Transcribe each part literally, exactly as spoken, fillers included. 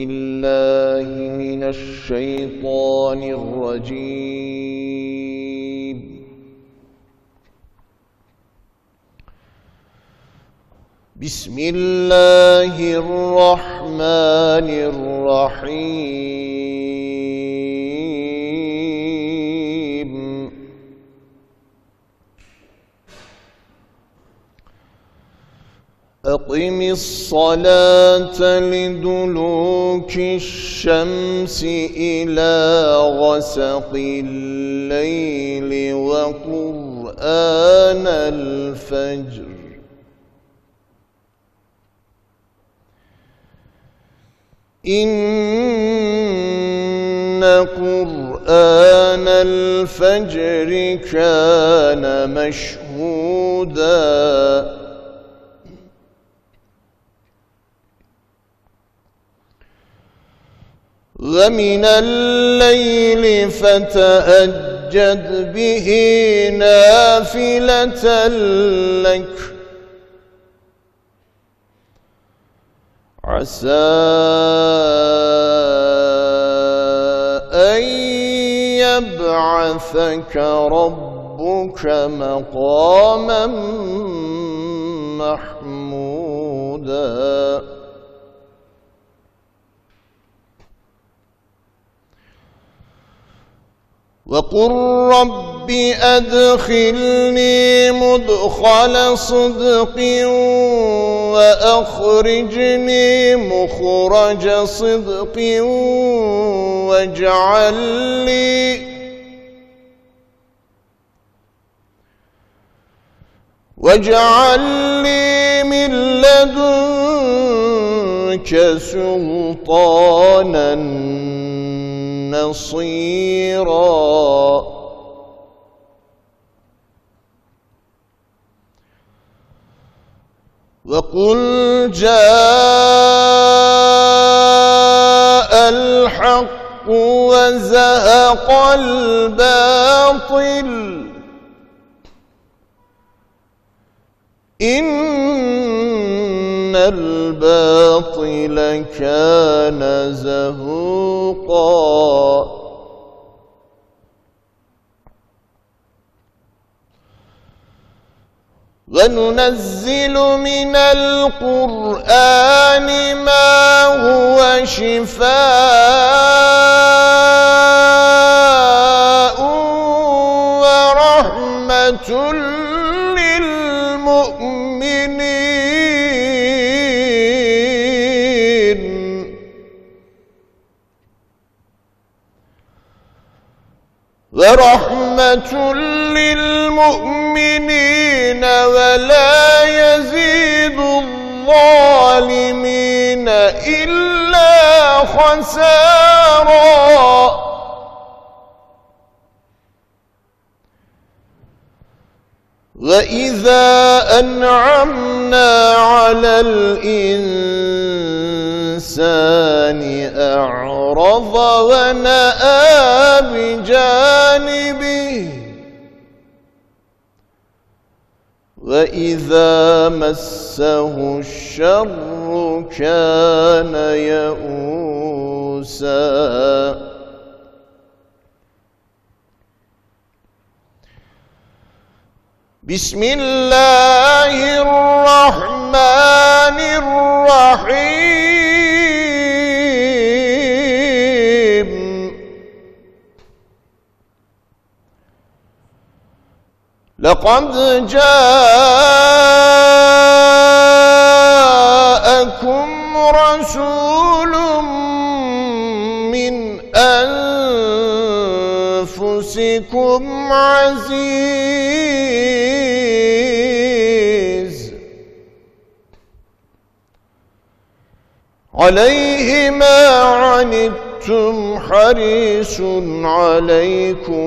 بالله من الشيطان الرجيم. بسم الله الرحمن الرحيم. أقم الصلاة لدلوك الشمس إلى غسق الليل وقرآن الفجر إن قرآن الفجر كان مشهودا ومن الليل فتهجد به نافلة لك عسى أن يبعثك ربك مقاما محمودا وقل رب أدخلني مدخل صدق وأخرجني مخرج صدق واجعل لي واجعل لي من لدنك سلطانا نصيرا وقل جاء الحق وزهق الباطل إن الباطل كان زهوقا وننزل من القرآن ما هو شفاء ورحمة للمؤمنين ورحمة للمؤمنين ولا يزيد الظالمين إلا خسارا وإذا أنعمنا على الإنسان أعرض ونأى بجانبه وإذا مسه الشر كان يئوسا بسم الله الرحمن الرحيم. لقد جاءكم رسول من أنفسكم عزيز عليه ما عنتم حريص عليكم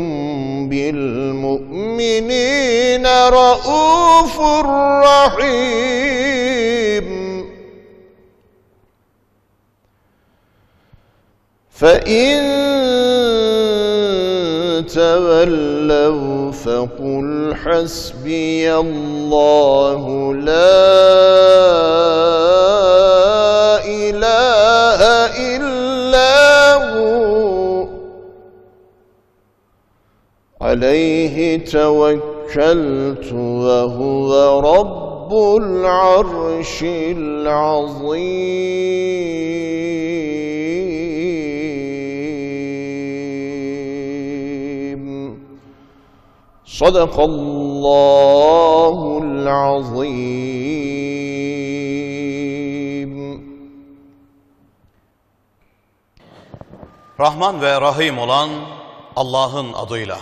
بالمؤمنين رؤوف رحيم. فإن تولوا فقل حسبي الله لا إله إلا هو عليه توكلت وهو رب العرش العظيم صدق الله العظيم. Rahman ve Rahim olan Allah'ın adıyla.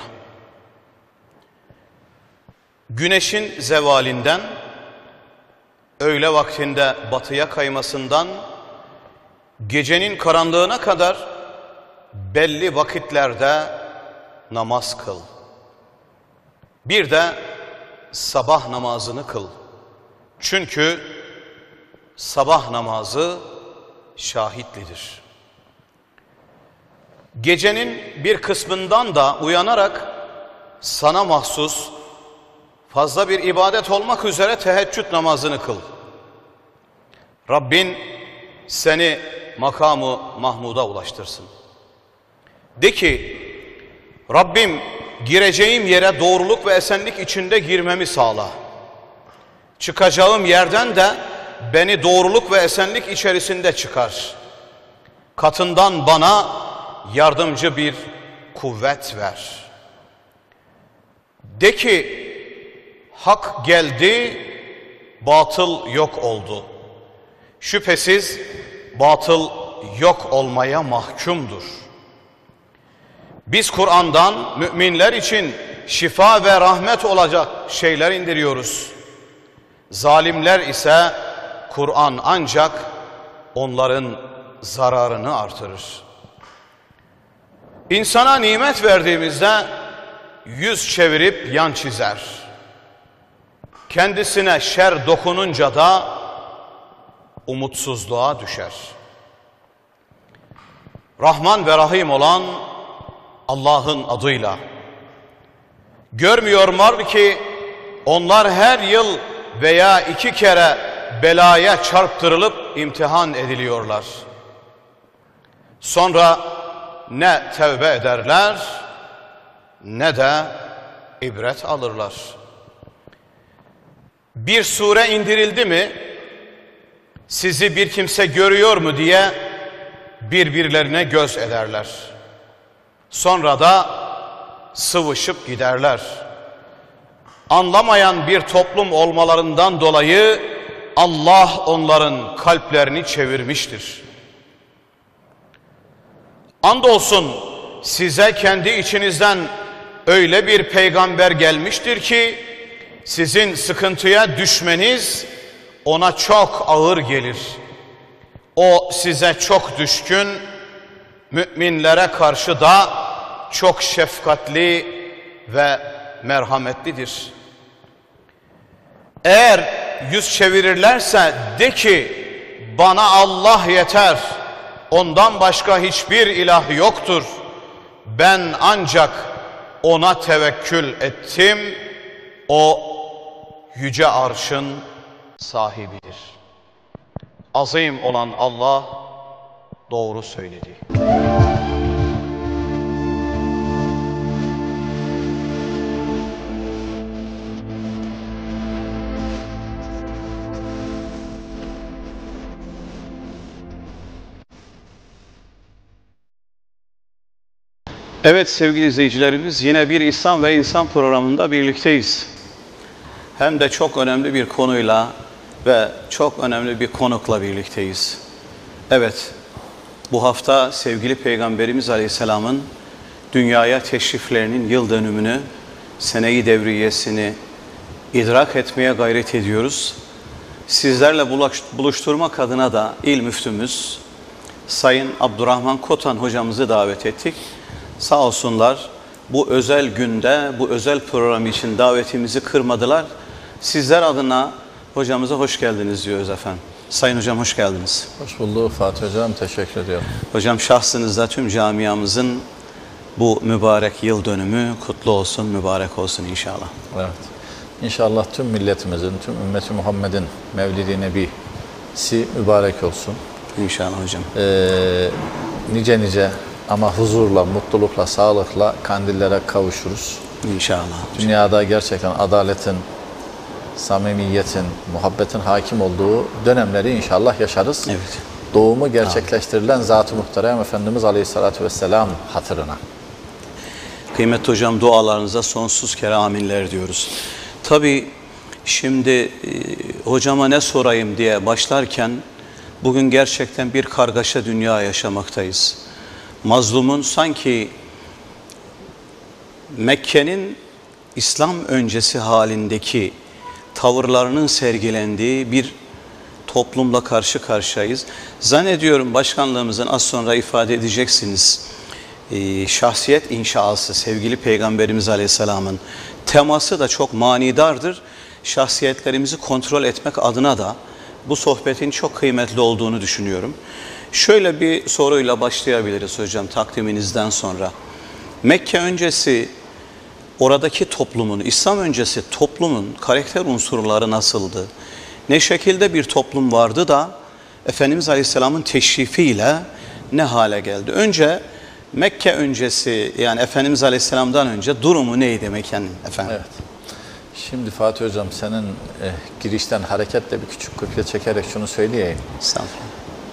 Güneşin zevalinden, öğle vaktinde batıya kaymasından, gecenin karanlığına kadar belli vakitlerde namaz kıl. Bir de sabah namazını kıl. Çünkü sabah namazı şahitlidir. Gecenin bir kısmından da uyanarak sana mahsus fazla bir ibadet olmak üzere teheccüd namazını kıl. Rabbin seni makamı Mahmud'a ulaştırsın. De ki, Rabbim gireceğim yere doğruluk ve esenlik içinde girmemi sağla. Çıkacağım yerden de beni doğruluk ve esenlik içerisinde çıkar. Katından bana yardımcı bir kuvvet ver. De ki, hak geldi, batıl yok oldu. Şüphesiz batıl yok olmaya mahkumdur. Biz Kur'an'dan müminler için şifa ve rahmet olacak şeyler indiriyoruz. Zalimler ise Kur'an ancak onların zararını artırır. İnsana nimet verdiğimizde yüz çevirip yan çizer. Kendisine şer dokununca da umutsuzluğa düşer. Rahman ve Rahim olan Allah'ın adıyla. Görmüyorlar ki onlar her yıl veya iki kere belaya çarptırılıp imtihan ediliyorlar. Sonra ne tevbe ederler ne de ibret alırlar. Bir sure indirildi mi, sizi bir kimse görüyor mu diye birbirlerine göz ederler. Sonra da sıvışıp giderler. Anlamayan bir toplum olmalarından dolayı Allah onların kalplerini çevirmiştir. Andolsun size kendi içinizden öyle bir peygamber gelmiştir ki sizin sıkıntıya düşmeniz ona çok ağır gelir. O size çok düşkün, müminlere karşı da çok şefkatli ve merhametlidir. Eğer yüz çevirirlerse de ki, bana Allah yeter, ondan başka hiçbir ilah yoktur. Ben ancak ona tevekkül ettim, o yüce arşın sahibidir. Azim olan Allah doğru söyledi. Evet sevgili izleyicilerimiz, yine bir İslam ve İnsan programında birlikteyiz. Hem de çok önemli bir konuyla ve çok önemli bir konukla birlikteyiz. Evet, bu hafta sevgili Peygamberimiz Aleyhisselam'ın dünyaya teşriflerinin yıl dönümünü, sene-i devriyesini idrak etmeye gayret ediyoruz. Sizlerle buluşturmak adına da İl Müftümüz Sayın Abdurrahman Kotan hocamızı davet ettik. Sağ olsunlar bu özel günde, bu özel program için davetimizi kırmadılar. Sizler adına hocamıza hoş geldiniz diyoruz efendim. Sayın hocam hoş geldiniz. Hoş bulduk Fatih hocam, teşekkür ediyorum. Hocam şahsınızda tüm camiamızın bu mübarek yıl dönümü kutlu olsun, mübarek olsun inşallah. Evet. İnşallah tüm milletimizin, tüm ümmeti Muhammed'in Mevlid-i Nebisi mübarek olsun. İnşallah hocam. Ee, nice nice ama huzurla, mutlulukla, sağlıkla kandillere kavuşuruz. İnşallah. Dünyada gerçekten adaletin, samimiyetin, muhabbetin hakim olduğu dönemleri inşallah yaşarız. Evet. Doğumu gerçekleştirilen Zat-ı Muhterem Efendimiz Aleyhisselatü Vesselam hatırına. Kıymetli hocam, dualarınıza sonsuz kere aminler diyoruz. Tabii şimdi e, hocama ne sorayım diye başlarken bugün gerçekten bir kargaşa dünya yaşamaktayız. Mazlumun sanki Mekke'nin İslam öncesi halindeki tavırlarının sergilendiği bir toplumla karşı karşıyayız. Zannediyorum başkanlığımızın az sonra ifade edeceksiniz. Ee, şahsiyet inşası sevgili Peygamberimiz Aleyhisselam'ın teması da çok manidardır. Şahsiyetlerimizi kontrol etmek adına da bu sohbetin çok kıymetli olduğunu düşünüyorum. Şöyle bir soruyla başlayabiliriz hocam takdiminizden sonra. Mekke öncesi oradaki toplumun, İslam öncesi toplumun karakter unsurları nasıldı? Ne şekilde bir toplum vardı da Efendimiz Aleyhisselam'ın teşrifiyle ne hale geldi? Önce Mekke öncesi, yani Efendimiz Aleyhisselam'dan önce durumu neydi Mekke'nin efendim? Evet. Şimdi Fatih Hocam senin e, girişten hareketle bir küçük kopya çekerek şunu söyleyeyim. Estağfurullah.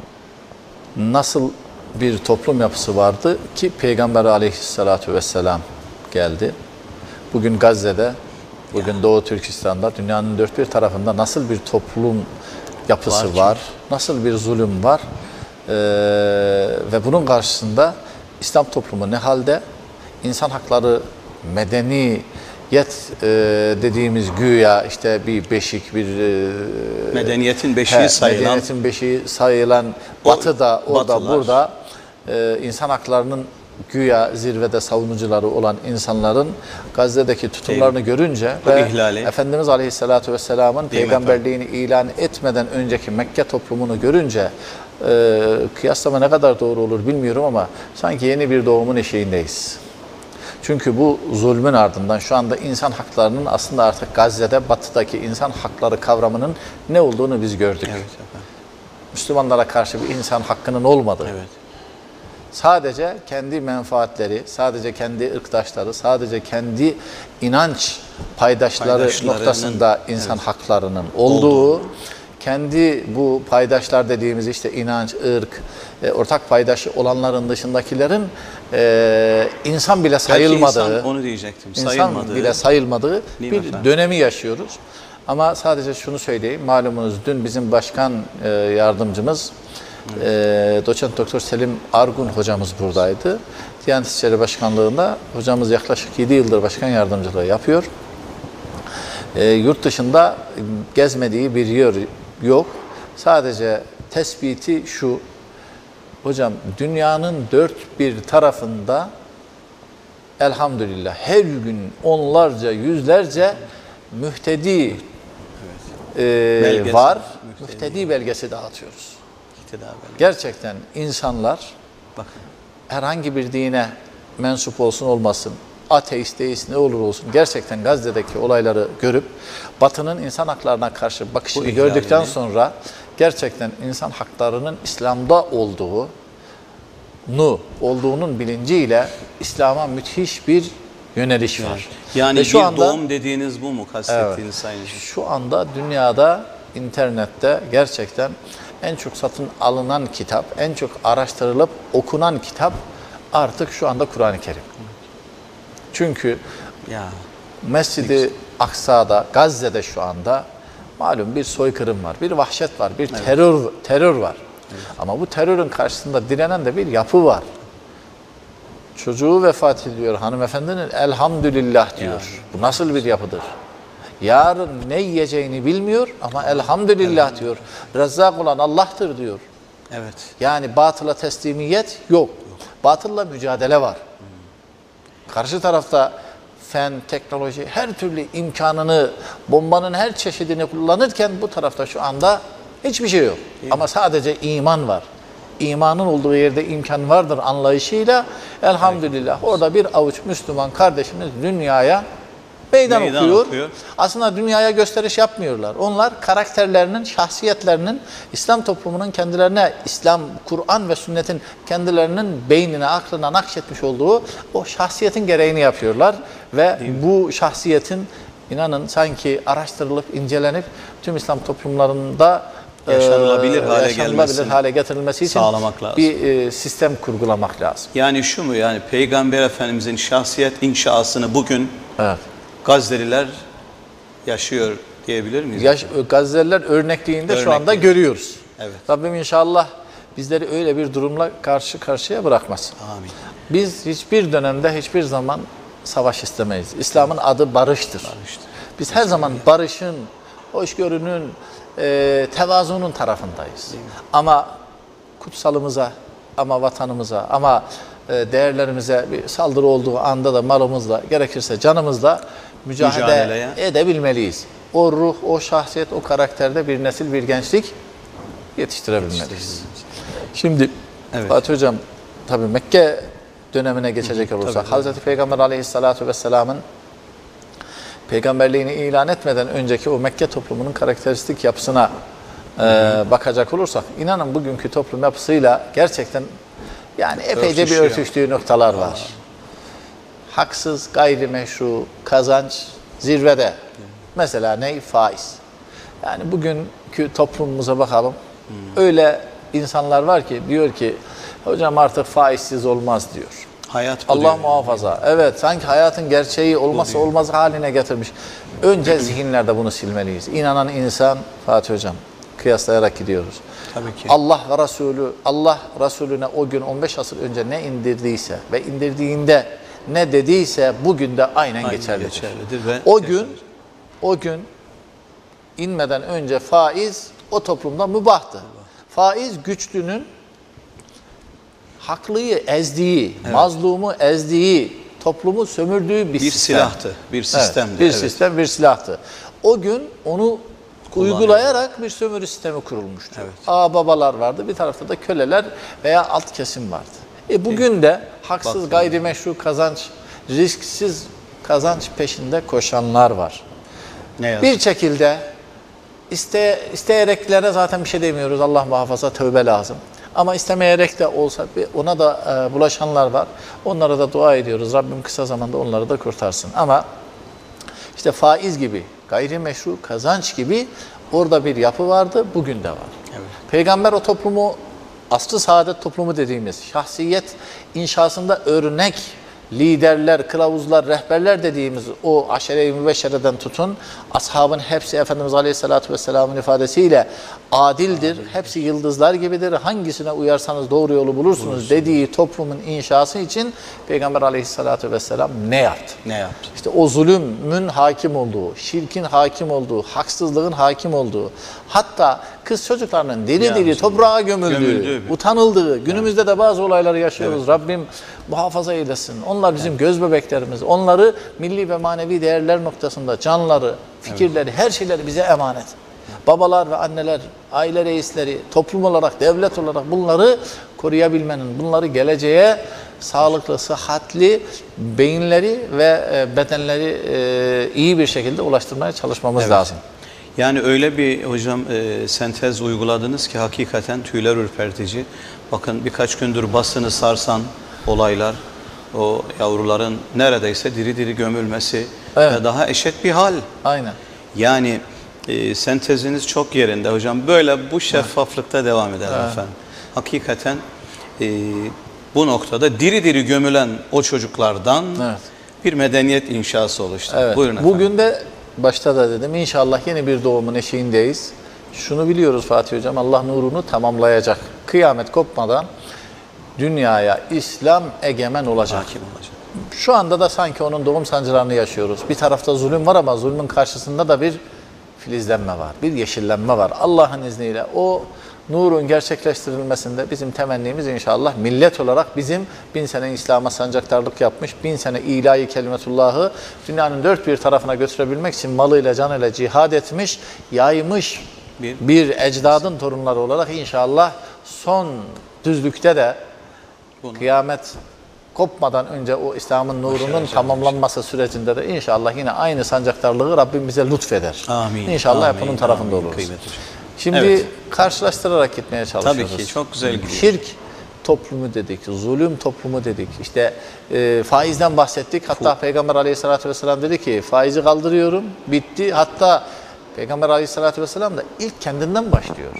Nasıl bir toplum yapısı vardı ki Peygamber Aleyhisselatü Vesselam geldi. Bugün Gazze'de, bugün ya. Doğu Türkistan'da, dünyanın dört bir tarafında nasıl bir toplum yapısı var, var nasıl bir zulüm var ee, ve bunun karşısında İslam toplumu ne halde? İnsan hakları, medeniyet e, dediğimiz güya işte bir beşik, bir e, medeniyetin beşiği he, sayılan, medeniyetin beşiği sayılan Batı'da, orada, batılar. burada e, insan haklarının güya zirvede savunucuları olan insanların Gazze'deki tutumlarını Değil. görünce Bu ve ihlali. Efendimiz Aleyhisselatü Vesselam'ın peygamberliğini ilan etmeden önceki Mekke toplumunu görünce e, kıyaslama ne kadar doğru olur bilmiyorum ama sanki yeni bir doğumun eşiğindeyiz. Çünkü bu zulmün ardından şu anda insan haklarının aslında artık Gazze'de, Batı'daki insan hakları kavramının ne olduğunu biz gördük. Evet, Müslümanlara karşı bir insan hakkının olmadığı. Evet. Sadece kendi menfaatleri, sadece kendi ırktaşları, sadece kendi inanç paydaşları noktasında insan evet. haklarının olduğu, Oldu. kendi bu paydaşlar dediğimiz işte inanç, ırk, e, ortak paydaşı olanların dışındakilerin e, insan bile sayılmadığı, insan, onu diyecektim, insan sayılmadığı, bile sayılmadığı bir efendim? dönemi yaşıyoruz. Ama sadece şunu söyleyeyim, malumunuz dün bizim başkan e, yardımcımız, Evet. E, Doçent Doktor Selim Argun hocamız buradaydı. Diyanet İşleri Başkanlığı'nda hocamız yaklaşık yedi yıldır başkan yardımcılığı yapıyor. E, yurt dışında gezmediği bir yer yok. Sadece tespiti şu, hocam dünyanın dört bir tarafında elhamdülillah her gün onlarca, yüzlerce mühtedi evet. e, var. Mühtedi. mühtedi belgesi dağıtıyoruz. Gerçekten insanlar Bakın. herhangi bir dine mensup olsun olmasın, ateist, deist ne olur olsun gerçekten Gazze'deki olayları görüp Batı'nın insan haklarına karşı bakışını gördükten sonra gerçekten insan haklarının İslam'da olduğunu, olduğunun bilinciyle İslam'a müthiş bir yöneliş evet. var. Yani Ve şu bir anda, doğum dediğiniz bu mu kastettiğiniz evet, sayın? Şu anda dünyada internette gerçekten en çok satın alınan kitap, en çok araştırılıp okunan kitap artık şu anda Kur'an-ı Kerim. Çünkü ya, Mescid-i Aksa'da, Gazze'de şu anda malum bir soykırım var, bir vahşet var, bir evet. terör terör var. Evet. Ama bu terörün karşısında direnen de bir yapı var. Çocuğu vefat ediyor hanımefendinin elhamdülillah diyor. Ya. Bu nasıl bir yapıdır? Yarın ne yiyeceğini bilmiyor ama elhamdülillah evet. diyor. Rezzak olan Allah'tır diyor. Evet. Yani batıla teslimiyet yok. yok. Batılla mücadele var. Hmm. Karşı tarafta fen, teknoloji, her türlü imkanını, bombanın her çeşidini kullanırken bu tarafta şu anda hiçbir şey yok. Değil ama mi? Sadece iman var. İmanın olduğu yerde imkan vardır anlayışıyla elhamdülillah orada bir avuç Müslüman kardeşimiz dünyaya Meydan, Meydan okuyor. okuyor. Aslında dünyaya gösteriş yapmıyorlar. Onlar karakterlerinin, şahsiyetlerinin, İslam toplumunun kendilerine, İslam, Kur'an ve sünnetin kendilerinin beynine, aklına nakşetmiş olduğu o şahsiyetin gereğini yapıyorlar. Ve bu şahsiyetin inanın sanki araştırılıp, incelenip tüm İslam toplumlarında yaşanılabilir hale yaşanılabilir gelmesini hale getirilmesi için sağlamak lazım. bir e, sistem kurgulamak lazım. Yani şu mu, yani Peygamber Efendimizin şahsiyet inşasını bugün Evet. Gazze'liler yaşıyor diyebilir miyiz? Yaş, Gazze'liler örnekliğinde şu anda Örnekliği. görüyoruz. Evet. Rabbim inşallah bizleri öyle bir durumla karşı karşıya bırakmasın. Amin. Biz hiçbir dönemde hiçbir zaman savaş istemeyiz. İslam'ın adı barıştır. Barıştır. Biz her zaman barışın, hoşgörünün, e, tevazunun tarafındayız. Ama kutsalımıza, ama vatanımıza, ama e, değerlerimize bir saldırı olduğu anda da malımızla, gerekirse canımızla mücadele Mücadeleye. edebilmeliyiz. O ruh, o şahsiyet, o karakterde bir nesil, bir gençlik yetiştirebilmeliyiz. Şimdi Evet. Fatih Hocam, tabii Mekke dönemine geçecek olursak, tabii. Hazreti Peygamber Aleyhisselatü Vesselam'ın peygamberliğini ilan etmeden önceki o Mekke toplumunun karakteristik yapısına e, bakacak olursak, inanın bugünkü toplum yapısıyla gerçekten yani epeyce Örtüşüyor. bir örtüştüğü noktalar var. Haksız, gayrimeşru, kazanç zirvede. Mesela ne? Faiz. Yani bugünkü toplumumuza bakalım. Öyle insanlar var ki diyor ki hocam artık faizsiz olmaz diyor. Hayat bu Allah diyor. muhafaza. Evet, sanki hayatın gerçeği olmazsa olmaz haline getirmiş. Önce zihinlerde bunu silmeliyiz. İnanan insan, Fatih Hocam, kıyaslayarak gidiyoruz. Tabii ki. Allah ve Resulü, Allah Resulüne o gün on beş asır önce ne indirdiyse ve indirdiğinde ne dediyse bugün de aynen, Aynen geçerlidir. geçerlidir ve O gün, yaşanır. o gün inmeden önce faiz o toplumda mübahtı. Faiz güçlünün haklıyı ezdiği, evet. mazlumu ezdiği, toplumu sömürdüğü bir, bir sistem. silahtı, bir sistemdi. Evet, bir evet. sistem, bir silahtı. O gün onu uygulayarak bir sömürü sistemi kurulmuştu. Evet. Ağ babalar vardı, bir tarafta da köleler veya alt kesim vardı. E bugün de haksız, Baktım. gayrimeşru kazanç, risksiz kazanç peşinde koşanlar var. Ne yazık. Bir şekilde iste, isteyereklere zaten bir şey demiyoruz. Allah muhafaza, tövbe lazım. Ama istemeyerek de olsa ona da e, bulaşanlar var. Onlara da dua ediyoruz. Rabbim kısa zamanda onları da kurtarsın. Ama işte faiz gibi, gayrimeşru kazanç gibi orada bir yapı vardı, bugün de var. Evet. Peygamber o toplumu, asr-ı saadet toplumu dediğimiz şahsiyet inşasında örnek liderler, kılavuzlar, rehberler dediğimiz o aşere-i mübeşşereden tutun, ashabın hepsi Efendimiz Aleyhisselatü Vesselam'ın ifadesiyle adildir, Adil. hepsi yıldızlar gibidir, hangisine uyarsanız doğru yolu bulursunuz, bulursunuz dediği toplumun inşası için Peygamber Aleyhisselatü Vesselam ne yaptı? Ne yaptı? İşte o zulümün hakim olduğu, şirkin hakim olduğu, haksızlığın hakim olduğu, hatta kız çocuklarının diri Ya, diri toprağa gömüldüğü, gömüldüğü bir... utanıldığı, günümüzde de bazı olayları yaşıyoruz. Evet. Rabbim muhafaza eylesin. Onlar bizim göz bebeklerimiz. Onları milli ve manevi değerler noktasında canları, fikirleri, evet. her şeyleri bize emanet. Babalar ve anneler, aile reisleri, toplum olarak, devlet olarak bunları koruyabilmenin, bunları geleceğe sağlıklı, sıhhatli beyinleri ve bedenleri iyi bir şekilde ulaştırmaya çalışmamız evet. lazım. Yani öyle bir hocam e, sentez uyguladınız ki hakikaten tüyler ürpertici. Bakın birkaç gündür basını sarsan olaylar, o yavruların neredeyse diri diri gömülmesi evet. ve daha eşit bir hal. Aynen. Yani e, senteziniz çok yerinde hocam. Böyle bu şeffaflıkta evet. devam edelim evet. efendim. Hakikaten e, bu noktada diri diri gömülen o çocuklardan evet. bir medeniyet inşası oluştu. Evet. Buyurun efendim. Bugün de başta da dedim inşallah yeni bir doğumun eşiğindeyiz. Şunu biliyoruz Fatih Hocam, Allah nurunu tamamlayacak. Kıyamet kopmadan dünyaya İslam egemen olacak. Hakim olacak. Şu anda da sanki onun doğum sancılarını yaşıyoruz. Bir tarafta zulüm var ama zulmün karşısında da bir filizlenme var, bir yeşillenme var. Allah'ın izniyle o nurun gerçekleştirilmesinde bizim temennimiz inşallah millet olarak bizim bin sene İslam'a sancaktarlık yapmış, bin sene ilahi kelimetullahı dünyanın dört bir tarafına götürebilmek için malıyla canıyla cihad etmiş, yaymış bir, bir ecdadın torunları olarak inşallah son düzlükte de bunu. Kıyamet kopmadan önce o İslam'ın nurunun tamamlanması sürecinde de inşallah yine aynı sancaktarlığı Rabbim bize lütfeder. Amin. İnşallah Amin. hep bunun tarafında Amin. oluruz. Kıymetli hocam. Şimdi Evet. karşılaştırarak gitmeye çalışıyoruz. Tabii ki çok güzel gidiyor. Şirk toplumu dedik, zulüm toplumu dedik. İşte e, faizden bahsettik. Hatta Peygamber Aleyhisselatü Vesselam dedi ki faizi kaldırıyorum, bitti. Hatta Peygamber Aleyhisselatü Vesselam da ilk kendinden başlıyor.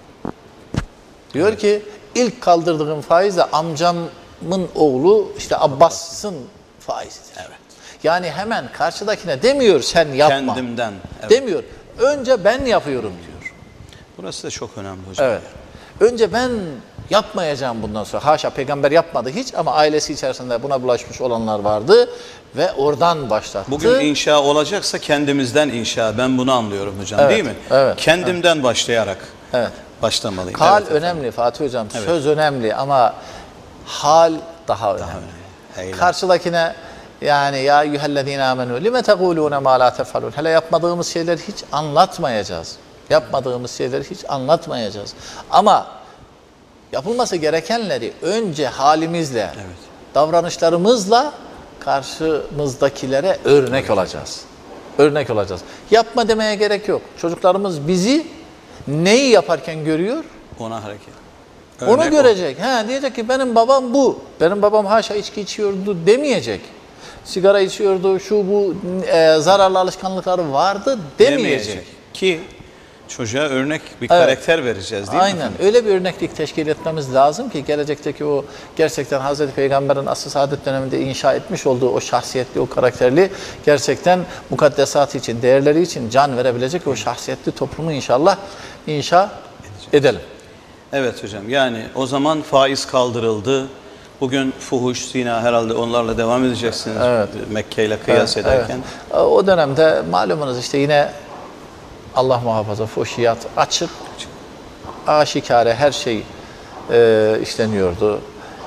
Diyor evet. ki ilk kaldırdığım faiz de amcamın oğlu işte Abbas'ın faizidir. Evet. Yani hemen karşıdakine demiyor sen yapma. Kendimden. Evet. Demiyor. Önce ben yapıyorum diyor. Burası da çok önemli hocam. Evet. Önce ben yapmayacağım bundan sonra. Haşa peygamber yapmadı hiç ama ailesi içerisinde buna bulaşmış olanlar vardı ve oradan başlattı. Bugün inşa olacaksa kendimizden inşa. Ben bunu anlıyorum hocam evet, değil mi? Evet. Kendimden evet. başlayarak evet. başlamalıyım. Kal evet, önemli efendim. Fatih Hocam. Evet. Söz önemli ama hal daha önemli. Daha önemli. Karşıdakine yani ya eyyühellezine amenu lime tegulune ma la tefalun. Hele yapmadığımız şeyleri hiç anlatmayacağız. Yapmadığımız şeyleri hiç anlatmayacağız. Ama yapılması gerekenleri önce halimizle, evet. davranışlarımızla karşımızdakilere örnek evet. olacağız. Örnek olacağız. Yapma demeye gerek yok. Çocuklarımız bizi neyi yaparken görüyor? Ona hareket. Örnek Onu görecek. He, diyecek ki benim babam bu. Benim babam haşa içki içiyordu demeyecek. Sigara içiyordu, şu bu e, zararlı alışkanlıkları vardı demeyecek. demeyecek. Ki çocuğa örnek bir evet. karakter vereceğiz değil Aynen. mi? Aynen. Öyle bir örneklik teşkil etmemiz lazım ki gelecekteki o gerçekten Hazreti Peygamber'in asr-ı saadet döneminde inşa etmiş olduğu o şahsiyetli, o karakterli gerçekten mukaddesatı için, değerleri için can verebilecek o şahsiyetli toplumu inşallah inşa edelim. Evet hocam. Yani o zaman faiz kaldırıldı. Bugün fuhuş, zina herhalde onlarla devam edeceksiniz evet. Mekke ile kıyas evet, ederken. Evet. O dönemde malumunuz işte yine Allah muhafaza fuhşiyat açık, aşikare her şey e, işleniyordu.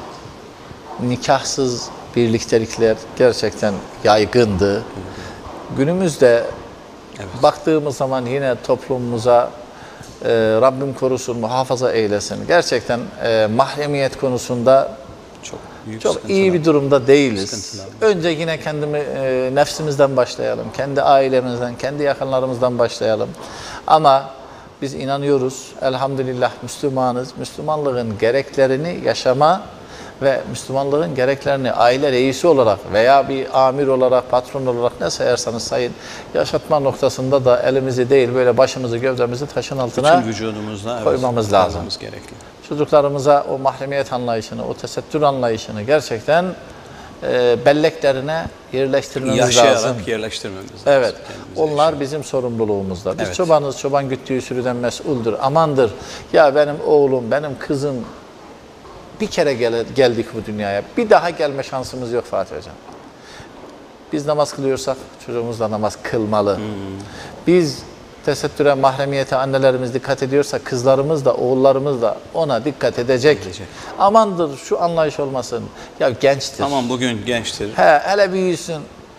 Nikahsız birliktelikler gerçekten yaygındı. Günümüzde evet. baktığımız zaman yine toplumumuza e, Rabbim korusun, muhafaza eylesin. Gerçekten e, mahremiyet konusunda çok, büyük çok iyi bir durumda değiliz. Önce yine kendimi, e, nefsimizden başlayalım. Kendi ailemizden, kendi yakınlarımızdan başlayalım. Ama biz inanıyoruz, elhamdülillah Müslümanız. Müslümanlığın gereklerini yaşama ve Müslümanlığın gereklerini aile reisi olarak veya bir amir olarak, patron olarak ne sayarsanız sayın, yaşatma noktasında da elimizi değil böyle başımızı, gövdemizi taşın altına bütün vücudumuzla koymamız evet, lazım. Gerekli. Çocuklarımıza o mahremiyet anlayışını, o tesettür anlayışını gerçekten e, belleklerine yerleştirmemiz Yaşayarak lazım. Yaşayarak yerleştirmemiz lazım. Evet. Onlar yaşayarak. Bizim sorumluluğumuzda. Biz evet. çobanız, çoban güttüğü sürüden mesuldür. Amandır. Ya benim oğlum, benim kızım bir kere gel geldik bu dünyaya. Bir daha gelme şansımız yok Fatih Hocam. Biz namaz kılıyorsak çocuğumuz da namaz kılmalı. Hmm. Biz tesettüre, mahremiyete annelerimiz dikkat ediyorsa kızlarımız da, oğullarımız da ona dikkat edecek. edecek. Amandır şu anlayış olmasın. Ya gençtir. Tamam bugün gençtir. He, hele büyüsün.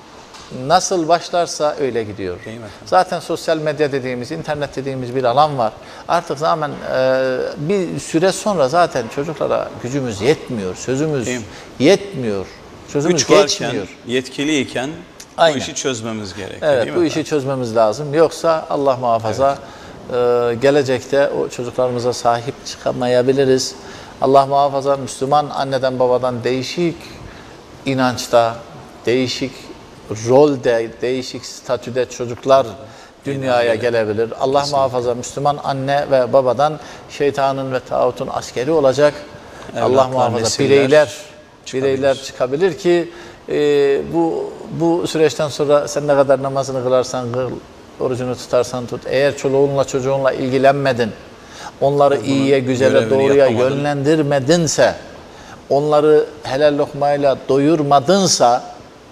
Nasıl başlarsa öyle gidiyor. Zaten sosyal medya dediğimiz, internet dediğimiz bir alan var. Artık zaman e, bir süre sonra zaten çocuklara gücümüz yetmiyor, sözümüz yetmiyor, sözümüz Güç geçmiyor. Varken, yetkiliyken Aynen. bu işi çözmemiz gerekiyor. Evet, değil bu mi işi çözmemiz lazım. Yoksa Allah muhafaza evet. e, gelecekte o çocuklarımıza sahip çıkamayabiliriz. Allah muhafaza Müslüman anneden babadan değişik inançta, değişik rolde, değişik statüde çocuklar dünyaya gelebilir. Allah Kesinlikle. muhafaza Müslüman anne ve babadan şeytanın ve tağutun askeri olacak. Evlatlar, Allah muhafaza bireyler çıkabilir. bireyler çıkabilir ki e, bu bu süreçten sonra sen ne kadar namazını kılarsan kıl, orucunu tutarsan tut. Eğer çoluğunla çocuğunla ilgilenmedin, onları Bunu iyiye, güzele, doğruya yapamadın. yönlendirmedinse, onları helal lokmayla doyurmadınsa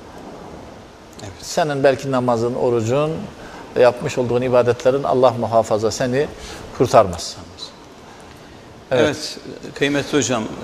evet. senin belki namazın, orucun, yapmış olduğun ibadetlerin Allah muhafaza seni kurtarmaz. Evet, evet kıymetli hocam. E,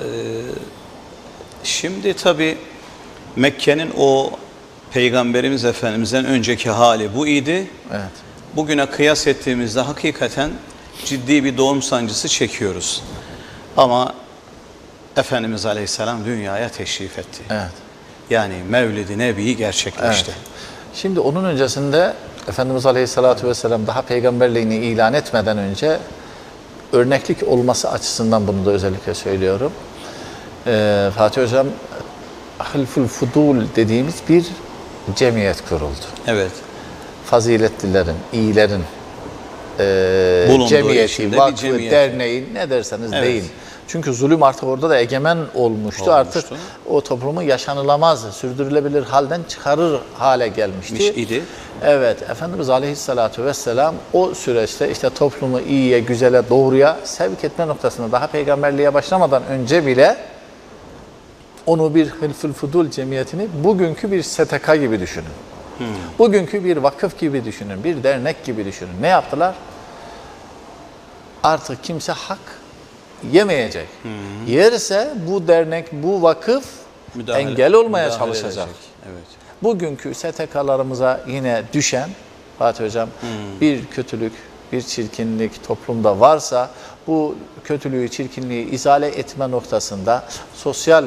şimdi tabii Mekke'nin o Peygamberimiz Efendimiz'den önceki hali bu idi. Evet. Bugüne kıyas ettiğimizde hakikaten ciddi bir doğum sancısı çekiyoruz. Ama Efendimiz Aleyhisselam dünyaya teşrif etti. Evet. Yani Mevlid-i Nebi gerçekleşti. Evet. Şimdi onun öncesinde Efendimiz Aleyhisselatü Vesselam daha peygamberliğini ilan etmeden önce örneklik olması açısından bunu da özellikle söylüyorum. Ee, Fatih Hocam Hilful Fudul dediğimiz bir cemiyet kuruldu. Evet. Faziletlilerin, iyilerin e, Bulunduğu cemiyeti, içinde bir vakfı, cemiyet. derneği ne derseniz Evet. deyin. Çünkü zulüm artık orada da egemen olmuştu. Olmuştu. Artık o toplumu yaşanılamaz, sürdürülebilir halden çıkarır hale gelmişti. idi. Evet, Efendimiz Aleyhisselatü Vesselam o süreçte işte toplumu iyiye, güzele, doğruya sevk etme noktasında daha peygamberliğe başlamadan önce bile onu bir Hilful Fudul cemiyetini bugünkü bir S T K gibi düşünün. Hmm. Bugünkü bir vakıf gibi düşünün, bir dernek gibi düşünün. Ne yaptılar? Artık kimse hak yemeyecek. Hmm. Yerse bu dernek, bu vakıf müdahale, engel olmaya çalışacak. Edecek. Evet. Bugünkü S T K'larımıza yine düşen, Fatih Hocam, hmm. bir kötülük, bir çirkinlik toplumda varsa bu kötülüğü, çirkinliği izale etme noktasında sosyal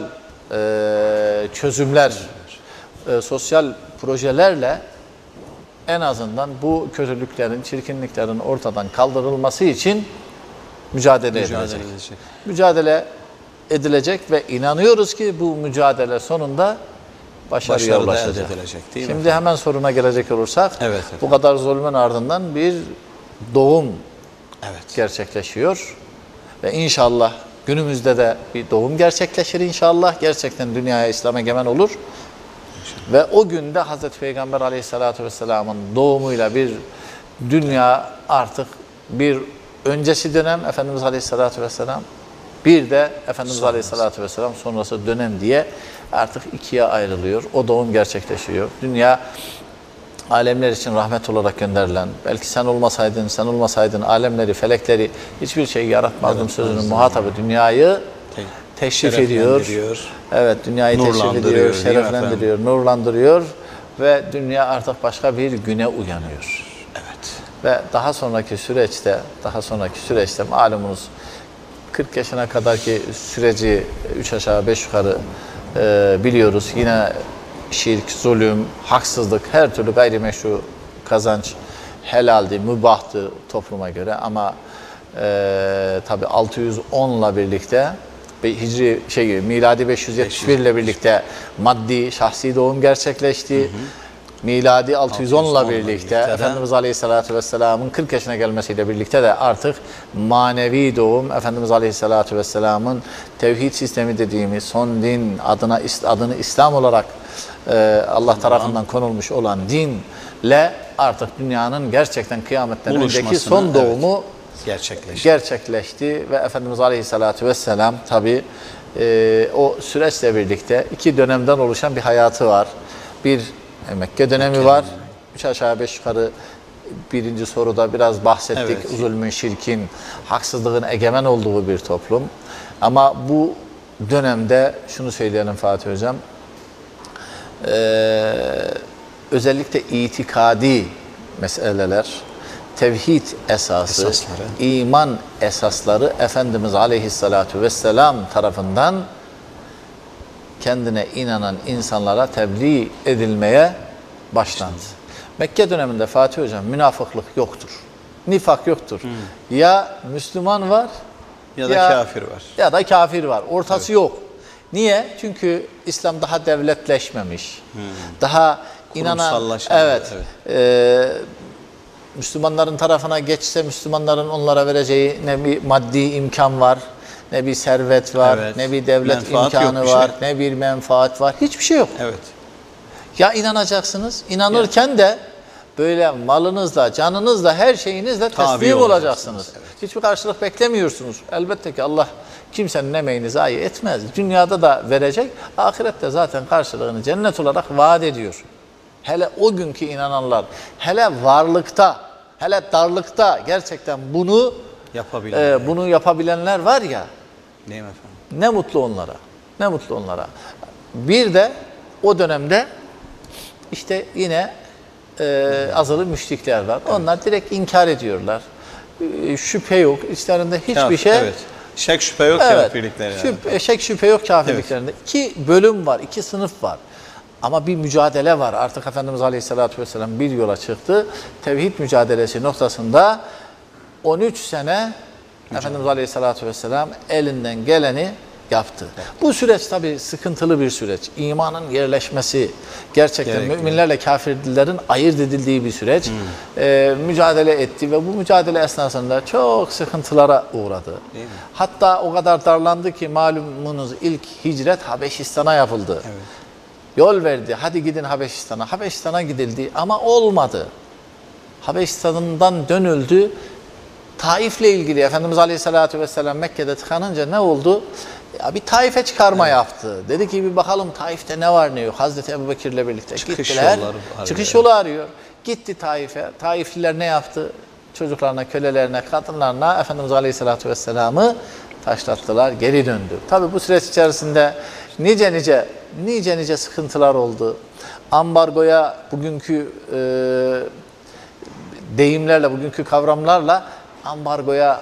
e, çözümler, e, sosyal projelerle en azından bu kötülüklerin, çirkinliklerin ortadan kaldırılması için mücadele, mücadele edilecek. edilecek. Mücadele edilecek ve inanıyoruz ki bu mücadele sonunda başarıya ulaşacak. Edilecek, değil Şimdi mi? Hemen soruna gelecek olursak, evet, bu kadar zulmün ardından bir doğum evet. gerçekleşiyor ve inşallah günümüzde de bir doğum gerçekleşir inşallah. Gerçekten dünyaya İslam egemen olur. İnşallah. Ve o günde Hazreti Peygamber Aleyhisselatü Vesselam'ın doğumuyla bir dünya artık bir öncesi dönem Efendimiz Aleyhisselatü Vesselam, bir de Efendimiz sonrası. Aleyhisselatü Vesselam sonrası dönem diye artık ikiye ayrılıyor. O doğum gerçekleşiyor. Dünya alemler için rahmet olarak gönderilen, belki sen olmasaydın, sen olmasaydın alemleri, felekleri hiçbir şey yaratmazdım evet, sözünün muhatabı dünyayı Te teşrif ediyor. Evet, dünyayı teşrif ediyor, şereflendiriyor, nurlandırıyor ve dünya artık başka bir güne uyanıyor. Evet. Ve daha sonraki süreçte, daha sonraki süreçte malumunuz kırk yaşına kadarki süreci üç aşağı beş yukarı e, biliyoruz. Yine şirk, zulüm, haksızlık, her türlü gayrimeşru kazanç helaldi, mübahtı topluma göre ama e, tabi altı yüz onla birlikte Hicri şey miladi beş yüz yetmiş bir ile birlikte maddi şahsi doğum gerçekleşti. Hı hı. Miladi altı yüz onla birlikte Efendimiz Aleyhisselatü Vesselam'ın kırk yaşına gelmesiyle birlikte de artık manevi doğum Efendimiz Aleyhisselatü Vesselam'ın tevhid sistemi dediğimiz son din adına adını İslam olarak e, Allah tarafından konulmuş olan dinle artık dünyanın gerçekten kıyametten önceki son doğumu evet, gerçekleşti. gerçekleşti ve Efendimiz Aleyhisselatü Vesselam tabi e, o süreçle birlikte iki dönemden oluşan bir hayatı var. Bir Mekke dönemi Mekke var. Dönemi. Üç aşağı beş yukarı birinci soruda biraz bahsettik. Evet. Zulmün, şirkin, haksızlığın egemen olduğu bir toplum. Ama bu dönemde şunu söyleyelim Fatih Hocam. Ee, özellikle itikadi meseleler, tevhid esası, esasları. iman esasları Efendimiz Aleyhisselatü Vesselam tarafından kendine inanan insanlara tebliğ edilmeye başlandı. Mekke döneminde Fatih Hocam münafıklık yoktur. Nifak yoktur. Hmm. Ya Müslüman var ya da ya, kafir var. Ya da kafir var. Ortası evet. yok. Niye? Çünkü İslam daha devletleşmemiş. Hmm. Daha inanan evet. evet. E, Müslümanların tarafına geçse Müslümanların onlara vereceği ne bir maddi imkan var, ne bir servet var, evet. ne bir devlet menfaat imkanı var, şey. ne bir menfaat var. Hiçbir şey yok. Evet. Ya inanacaksınız, inanırken evet. de böyle malınızla, canınızla, her şeyinizle teslim Tabi olacaksınız. Evet. Hiçbir karşılık beklemiyorsunuz. Elbette ki Allah kimsenin emeğini zayi etmez. Dünyada da verecek, ahirette zaten karşılığını cennet olarak vaat ediyor. Hele o günkü inananlar, hele varlıkta, hele darlıkta gerçekten bunu yapabilenler, e, bunu yapabilenler var ya, neyim efendim? Ne mutlu onlara, ne mutlu onlara. Bir de o dönemde işte yine e, azılı müşrikler var. Evet. Onlar direkt inkar ediyorlar. E, şüphe yok, içlerinde hiçbir Kafir, şey evet. Şek şüphe yok Evet, kafirlikleri. Yani. şüphe, şek şüphe yok kafirliklerinde. Evet. İki bölüm var, iki sınıf var. Ama bir mücadele var. Artık Efendimiz Aleyhisselatü Vesselam bir yola çıktı. Tevhid mücadelesi noktasında on üç sene Mücadele. Efendimiz Aleyhisselatü Vesselam elinden geleni yaptı. Evet. Bu süreç tabii sıkıntılı bir süreç. İmanın yerleşmesi, gerçekten Gerekli. müminlerle kafirlerin ayırt edildiği bir süreç. Hmm. Ee, mücadele etti ve bu mücadele esnasında çok sıkıntılara uğradı. Hatta o kadar darlandı ki malumunuz ilk hicret Habeşistan'a yapıldı. Evet. Yol verdi. Hadi gidin Habeşistan'a. Habeşistan'a gidildi ama olmadı. Habeşistan'dan dönüldü. Taif'le ilgili Efendimiz Aleyhisselatü Vesselam Mekke'de tıkanınca ne oldu? Ya bir Taif'e çıkarma evet. yaptı. Dedi ki bir bakalım Taif'te ne var ne yok. Hazreti Ebubekir'le birlikte çıkış gittiler. Çıkış yolu arıyor. Gitti Taif'e. Taifliler ne yaptı? Çocuklarına, kölelerine, kadınlarına Efendimiz Aleyhisselatü Vesselam'ı taşlattılar. Geri döndü. Tabii bu süreç içerisinde nice nice nice nice sıkıntılar oldu. Ambargoya bugünkü e, deyimlerle, bugünkü kavramlarla ambargoya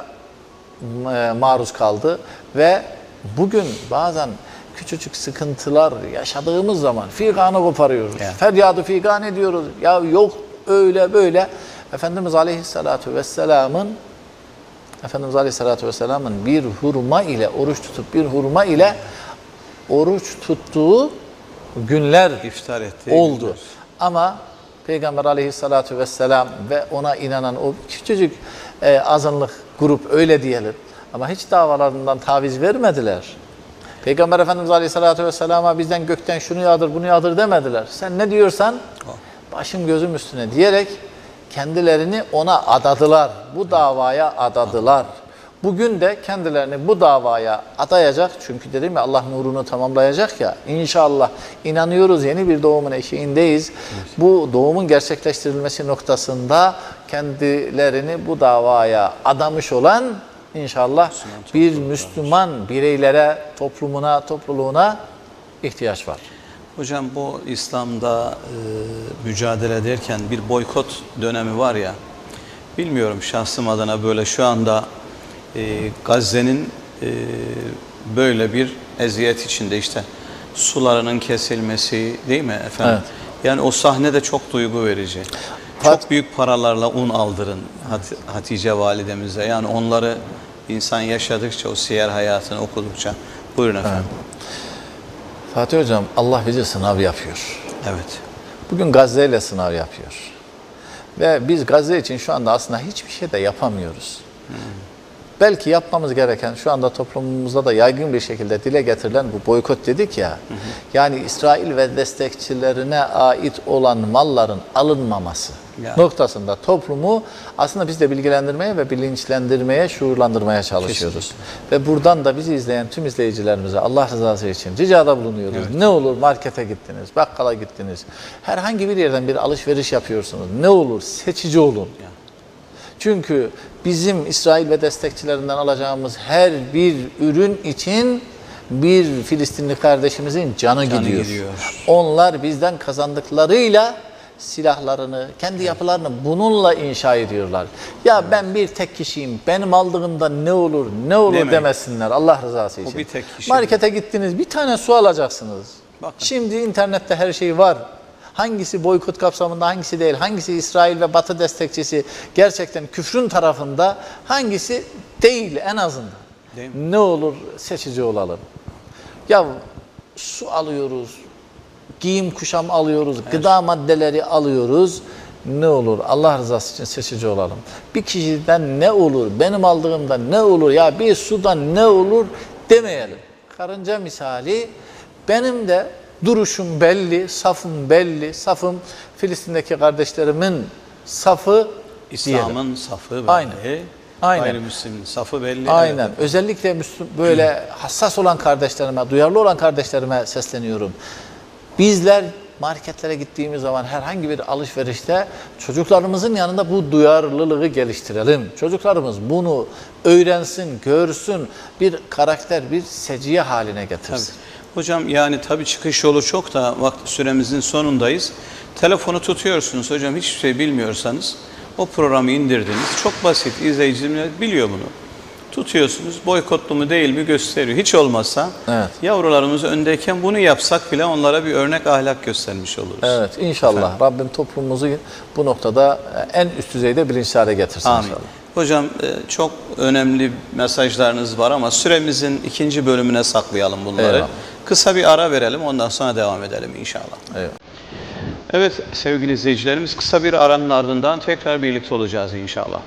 e, maruz kaldı ve bugün bazen küçücük sıkıntılar yaşadığımız zaman figanı koparıyoruz. Yani. Feryadı figan ediyoruz. Ya yok öyle böyle. Efendimiz Aleyhisselatü Vesselam'ın Efendimiz Aleyhisselatü Vesselam'ın bir hurma ile oruç tutup bir hurma ile oruç tuttuğu günler iftar oldu. Günler. Ama Peygamber Aleyhisselatü Vesselam ve ona inanan o küçücük e, azınlık grup öyle diyelim. Ama hiç davalarından taviz vermediler. Peygamber Efendimiz Aleyhisselatü Vesselam'a bizden gökten şunu yağdır bunu yağdır demediler. Sen ne diyorsan başım gözüm üstüne diyerek kendilerini ona adadılar. Bu davaya adadılar. Bugün de kendilerini bu davaya adayacak. Çünkü dedim ya Allah nurunu tamamlayacak ya. İnşallah inanıyoruz yeni bir doğumun eşiğindeyiz. Evet. Bu doğumun gerçekleştirilmesi noktasında kendilerini bu davaya adamış olan inşallah bir Müslüman bireylere, toplumuna, topluluğuna ihtiyaç var. Hocam bu İslam'da e, mücadele ederken bir boykot dönemi var ya. Bilmiyorum şahsım adına böyle şu anda E, Gazze'nin e, böyle bir eziyet içinde işte sularının kesilmesi değil mi efendim? Evet. Yani o sahne de çok duygu verici. Fat çok büyük paralarla un aldırın Hat Hatice validemize. Yani onları insan yaşadıkça, o siyer hayatını okudukça. Buyurun efendim. Evet. Fatih Hocam Allah bize sınav yapıyor. Evet. Bugün Gazze ile sınav yapıyor. Ve biz Gazze için şu anda aslında hiçbir şey de yapamıyoruz. Hmm. Belki yapmamız gereken şu anda toplumumuzda da yaygın bir şekilde dile getirilen bu boykot dedik ya. Hı hı. Yani İsrail ve destekçilerine ait olan malların alınmaması yani. Noktasında toplumu aslında biz de bilgilendirmeye ve bilinçlendirmeye, şuurlandırmaya çalışıyoruz. Kesinlikle. Ve buradan da bizi izleyen tüm izleyicilerimize Allah rızası için ricada bulunuyoruz. Evet. Ne olur markete gittiniz, bakkala gittiniz, herhangi bir yerden bir alışveriş yapıyorsunuz. Ne olur seçici olun. Yani. Çünkü bizim İsrail ve destekçilerinden alacağımız her bir ürün için bir Filistinli kardeşimizin canı, canı gidiyor. gidiyor. Onlar bizden kazandıklarıyla silahlarını, kendi evet. yapılarını bununla inşa ediyorlar. Ya evet. ben bir tek kişiyim, benim aldığımda ne olur, ne olur Demek. demesinler Allah rızası için. O bir tek kişi. Markete gittiniz, bir tane su alacaksınız. Bakın. Şimdi internette her şey var. Hangisi boykot kapsamında, hangisi değil, hangisi İsrail ve Batı destekçisi gerçekten küfrün tarafında, hangisi değil en azından. Değil mi? Ne olur seçici olalım. Ya su alıyoruz, giyim kuşam alıyoruz, evet. gıda maddeleri alıyoruz. Ne olur Allah rızası için seçici olalım. Bir kişiden ne olur, benim aldığımda ne olur, ya bir sudan ne olur demeyelim. Karınca misali benim de duruşum belli, safım belli, safım Filistin'deki kardeşlerimin safı İslam'ın safı belli. Aynen. Aynen. Gayrimüslimin safı belli. Aynen. Evet. Özellikle Müslüm, böyle hassas olan kardeşlerime, duyarlı olan kardeşlerime sesleniyorum. Bizler marketlere gittiğimiz zaman herhangi bir alışverişte çocuklarımızın yanında bu duyarlılığı geliştirelim. Çocuklarımız bunu öğrensin, görsün, bir karakter, bir seciye haline getirsin. Tabii. Hocam yani tabii çıkış yolu çok da vakti süremizin sonundayız. Telefonu tutuyorsunuz hocam, hiçbir şey bilmiyorsanız o programı indirdiniz. Çok basit, izleyiciler biliyor bunu. tutuyorsunuz. Boykotlu mu değil mi gösteriyor. Hiç olmazsa Evet. yavrularımız öndeyken bunu yapsak bile onlara bir örnek ahlak göstermiş oluruz. Evet, inşallah. Efendim? Rabbim toplumumuzu bu noktada en üst düzeyde bilinçli hale getirsin Amin. inşallah. Hocam çok önemli mesajlarınız var ama süremizin ikinci bölümüne saklayalım bunları. Eyvallah. Kısa bir ara verelim, ondan sonra devam edelim inşallah. Evet. Evet sevgili izleyicilerimiz, kısa bir aranın ardından tekrar birlikte olacağız inşallah.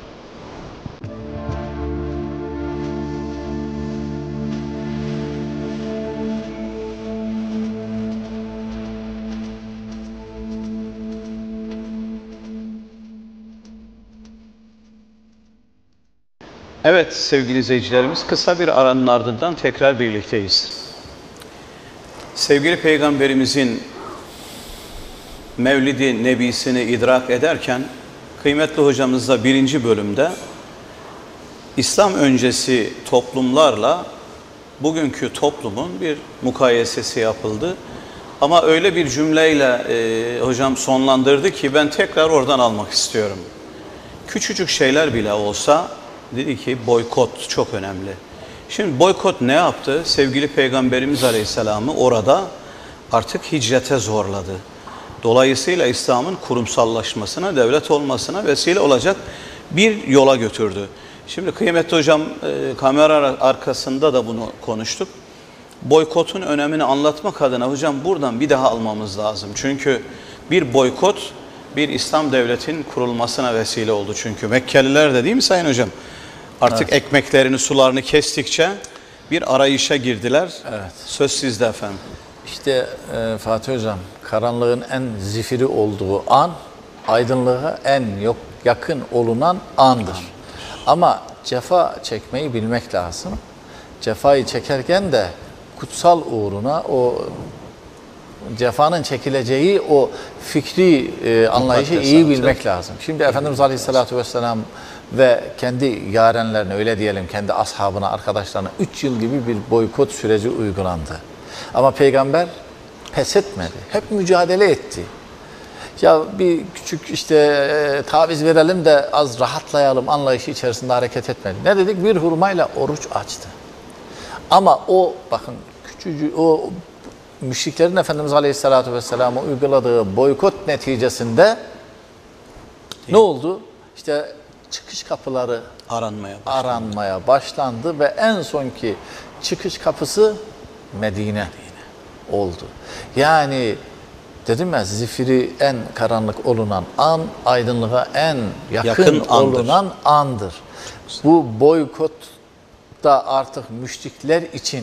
Evet sevgili izleyicilerimiz, kısa bir aranın ardından tekrar birlikteyiz. Sevgili Peygamberimizin Mevlid-i Nebisini idrak ederken, kıymetli hocamızla birinci bölümde İslam öncesi toplumlarla bugünkü toplumun bir mukayesesi yapıldı. Ama öyle bir cümleyle e, hocam sonlandırdı ki ben tekrar oradan almak istiyorum. Küçücük şeyler bile olsa dedi ki boykot çok önemli. Şimdi boykot ne yaptı? Sevgili Peygamberimiz Aleyhisselam'ı orada artık hicrete zorladı. Dolayısıyla İslam'ın kurumsallaşmasına, devlet olmasına vesile olacak bir yola götürdü. Şimdi kıymetli hocam e, kamera arkasında da bunu konuştuk. Boykotun önemini anlatmak adına hocam buradan bir daha almamız lazım. Çünkü bir boykot bir İslam devletinin kurulmasına vesile oldu. Çünkü Mekkeliler de değil mi Sayın Hocam? Artık evet. ekmeklerini, sularını kestikçe bir arayışa girdiler. Evet. Söz sizde efendim. İşte e, Fatih Hocam, karanlığın en zifiri olduğu an, aydınlığa en yok, yakın olunan andır. Ama cefa çekmeyi bilmek lazım. Cefayı çekerken de kutsal uğruna o cefanın çekileceği o fikri e, anlayışı iyi bilmek lazım. Şimdi Efendimiz Aleyhisselatü Vesselam ve kendi yarenlerine, öyle diyelim kendi ashabına, arkadaşlarına üç yıl gibi bir boykot süreci uygulandı. Ama Peygamber pes etmedi. Hep mücadele etti. Ya bir küçük işte e, taviz verelim de az rahatlayalım anlayışı içerisinde hareket etmedi. Ne dedik? Bir hurmayla oruç açtı. Ama o bakın küçücük o müşriklerin Efendimiz Aleyhisselatü Vesselam'a uyguladığı boykot neticesinde değil. Ne oldu? İşte çıkış kapıları aranmaya başlandı. aranmaya başlandı ve en sonki çıkış kapısı Medine, Medine oldu. Yani dedim ya, zifiri en karanlık olunan an, aydınlığa en yakın, yakın olunan andır. Bu boykot da artık müşrikler için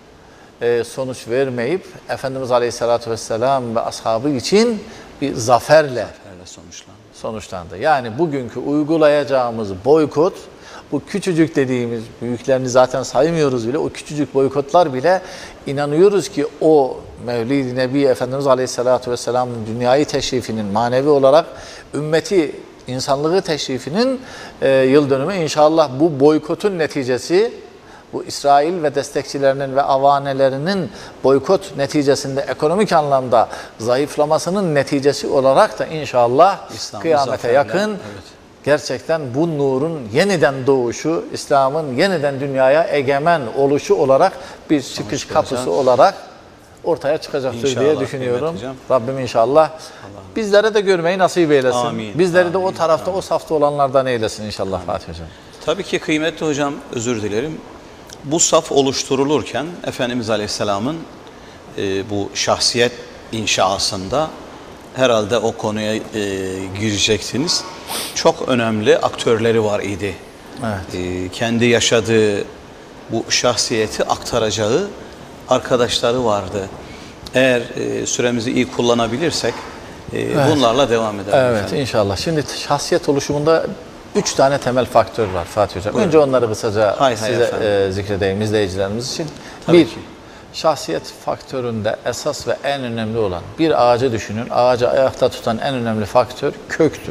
e, sonuç vermeyip Efendimiz Aleyhisselatü Vesselam ve ashabı için bir zaferle, zaferle sonuçlandı. sonuçlandı. Yani bugünkü uygulayacağımız boykot, bu küçücük dediğimiz, büyüklerini zaten saymıyoruz bile, o küçücük boykotlar bile inanıyoruz ki o Mevlid-i Nebi Efendimiz Aleyhisselatü Vesselam'ın dünyayı teşrifinin, manevi olarak ümmeti, insanlığı teşrifinin e, yıl dönümü inşallah bu boykotun neticesi, bu İsrail ve destekçilerinin ve avanelerinin boykot neticesinde ekonomik anlamda zayıflamasının neticesi olarak da inşallah İslam kıyamete yakın evet. gerçekten bu nurun yeniden doğuşu, İslam'ın yeniden dünyaya egemen oluşu olarak bir çıkış kapısı olarak ortaya çıkacaktır inşallah, diye düşünüyorum. Rabbim inşallah bizlere de görmeyi nasip eylesin. Amin, Bizleri amin, de o tarafta, amin. o safta olanlardan eylesin inşallah amin. Fatih Hocam. Tabii ki kıymetli hocam, özür dilerim. Bu saf oluşturulurken Efendimiz Aleyhisselam'ın e, bu şahsiyet inşasında herhalde o konuya e, gireceksiniz. Çok önemli aktörleri var idi. Evet. E, kendi yaşadığı bu şahsiyeti aktaracağı arkadaşları vardı. Eğer e, süremizi iyi kullanabilirsek e, evet. bunlarla devam edelim. Evet efendim. inşallah. Şimdi şahsiyet oluşumunda üç tane temel faktör var Fatih Hocam. Buyurun. Önce onları kısaca hay size hay e, zikredeyim izleyicilerimiz için. Tabii bir, ki. Şahsiyet faktöründe esas ve en önemli olan, bir ağacı düşünün, ağacı ayakta tutan en önemli faktör köktür.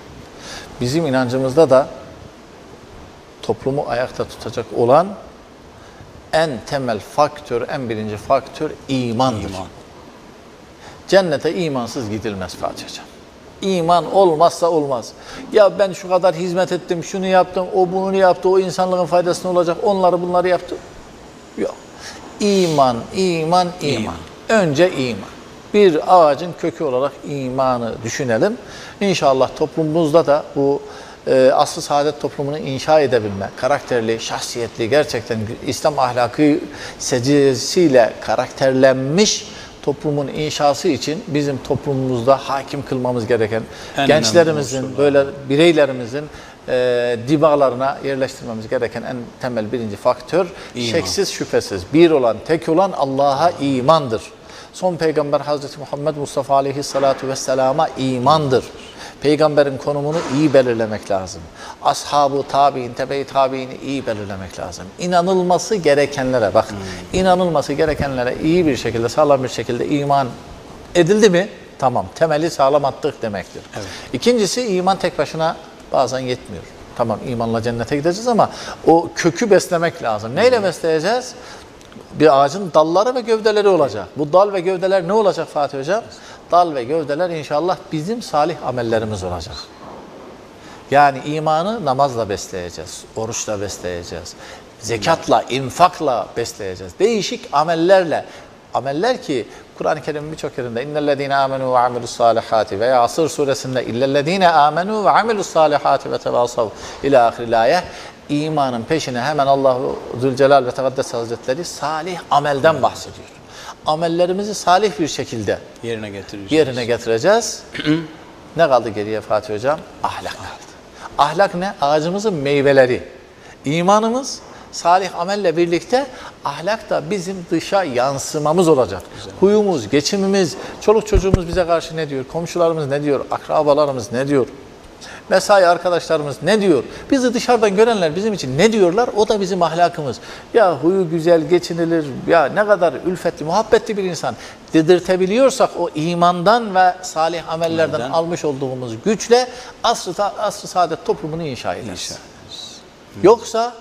Bizim inancımızda da toplumu ayakta tutacak olan en temel faktör, en birinci faktör imandır. İman. Cennete imansız gidilmez Fatih Hocam. İman olmazsa olmaz. Ya ben şu kadar hizmet ettim, şunu yaptım, o bunu yaptı, o insanlığın faydasına olacak, onları bunları yaptı. Yok. İman, iman, iman. Önce iman. Bir ağacın kökü olarak imanı düşünelim. İnşallah toplumumuzda da bu e, asr-ı saadet toplumunu inşa edebilme, karakterli, şahsiyetli, gerçekten İslam ahlakı secdesiyle karakterlenmiş toplumun inşası için bizim toplumumuzda hakim kılmamız gereken, en gençlerimizin, böyle bireylerimizin e, dibalarına yerleştirmemiz gereken en temel birinci faktör, İman. Şeksiz şüphesiz bir olan, tek olan Allah'a imandır. Son peygamber Hazreti Muhammed Mustafa Aleyhisselatü Vesselam'a imandır. Peygamberin konumunu iyi belirlemek lazım. Ashab-ı tabi'in, tebe-i tabi'ini iyi belirlemek lazım. İnanılması gerekenlere, bak, hmm. inanılması gerekenlere iyi bir şekilde, sağlam bir şekilde iman edildi mi? Tamam, temeli sağlam attık demektir. Evet. İkincisi, iman tek başına bazen yetmiyor. Tamam, imanla cennete gideceğiz ama o kökü beslemek lazım. Neyle hmm. besleyeceğiz? Bir ağacın dalları ve gövdeleri olacak. Bu dal ve gövdeler ne olacak Fatih Hocam? Dal ve gövdeler inşallah bizim salih amellerimiz olacak. Yani imanı namazla besleyeceğiz, oruçla besleyeceğiz, zekatla, infakla besleyeceğiz. Değişik amellerle, ameller ki Kur'an-ı Kerim'in birçok yerinde innellezîne âmenû ve amilussâlihâti veya Asır suresinde illellezîne âmenû ve amilussâlihâti ve tevâsav ilâ ahiril âye. İmanın peşine hemen Allah-u Zülcelal ve Tekaddes Hazretleri salih amelden bahsediyor. Amellerimizi salih bir şekilde yerine getireceğiz. Yerine getireceğiz. Ne kaldı geriye Fatih Hocam? Ahlak kaldı. Ahlak ne? Ağacımızın meyveleri. İmanımız salih amelle birlikte ahlak da bizim dışa yansımamız olacak. Güzel. Huyumuz, geçimimiz, çoluk çocuğumuz bize karşı ne diyor? Komşularımız ne diyor? Akrabalarımız ne diyor? Mesai arkadaşlarımız ne diyor? Bizi dışarıdan görenler bizim için ne diyorlar? O da bizim ahlakımız. Ya huyu güzel, geçinilir, ya ne kadar ülfetli, muhabbetli bir insan dedirtebiliyorsak o imandan ve salih amellerden Nereden? almış olduğumuz güçle asr-ı asr saadet toplumunu inşa ederiz. İnşa. Yoksa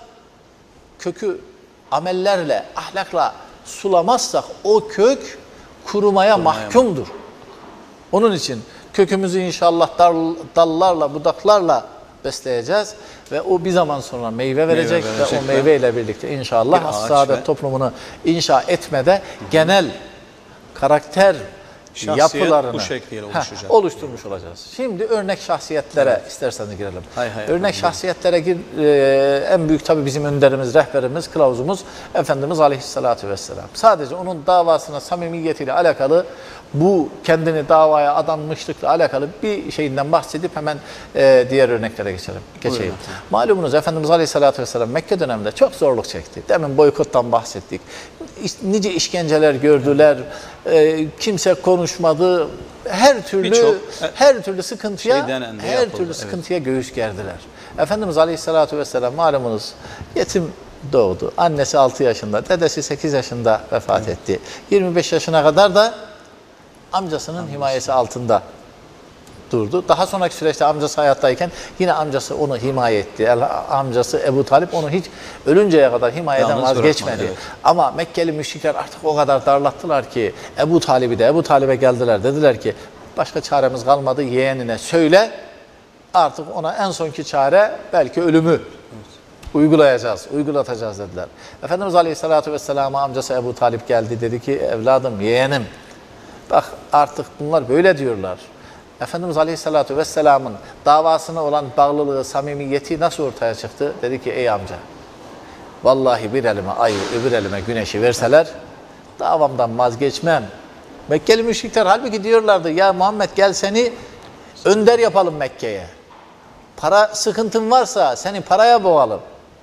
kökü amellerle, ahlakla sulamazsak o kök kurumaya, kurumaya mahkumdur. Onun için kökümüzü inşallah dal, dallarla, budaklarla besleyeceğiz ve o bir zaman sonra meyve verecek, meyve verecek ve o meyveyle birlikte inşallah saadet ve... toplumunu inşa etmede Hı-hı. genel karakter Şahsiyet yapılarını bu şekliyle oluşacak. Heh, oluşturmuş olacağız. Şimdi örnek şahsiyetlere evet. isterseniz girelim. Hay hay örnek hay. şahsiyetlere gir, e, en büyük tabii bizim önderimiz, rehberimiz, kılavuzumuz Efendimiz Aleyhisselatü Vesselam. Sadece onun davasına samimiyetiyle alakalı, bu kendini davaya adanmışlıkla alakalı bir şeyinden bahsedip hemen e, diğer örneklere geçelim. Geçeyim. Buyurun. Malumunuz Efendimiz Aleyhisselatü Vesselam Mekke döneminde çok zorluk çekti. Demin boykottan bahsettik. Nice işkenceler gördüler. E, kimse konuşmadı. Her türlü çok, her türlü sıkıntıya her yapıldı. türlü sıkıntıya evet. göğüs gerdiler. Efendimiz Aleyhisselatü Vesselam malumunuz yetim doğdu. Annesi altı yaşında, dedesi sekiz yaşında vefat evet. etti. yirmi beş yaşına kadar da amcasının Amcası. himayesi altında durdu. Daha sonraki süreçte amcası hayattayken yine amcası onu himaye etti. Amcası Ebu Talip onu hiç ölünceye kadar himayeden Yalnız vazgeçmedi. Evet. Ama Mekkeli müşrikler artık o kadar darlattılar ki Ebu Talib'i de Ebu Talib'e geldiler. Dediler ki başka çaremiz kalmadı, yeğenine söyle. Artık ona en sonki çare belki ölümü evet. uygulayacağız, uygulatacağız dediler. Efendimiz Aleyhisselatü Vesselam'a amcası Ebu Talip geldi. Dedi ki evladım, yeğenim, bak artık bunlar böyle diyorlar. Efendimiz Aleyhisselatü Vesselam'ın davasına olan bağlılığı, samimiyeti nasıl ortaya çıktı? Dedi ki ey amca, vallahi bir elime ayı, öbür elime güneşi verseler davamdan vazgeçmem. Mekkeli müşrikler halbuki diyorlardı ya Muhammed gel seni önder yapalım Mekke'ye. Para sıkıntın varsa seni paraya boğalım.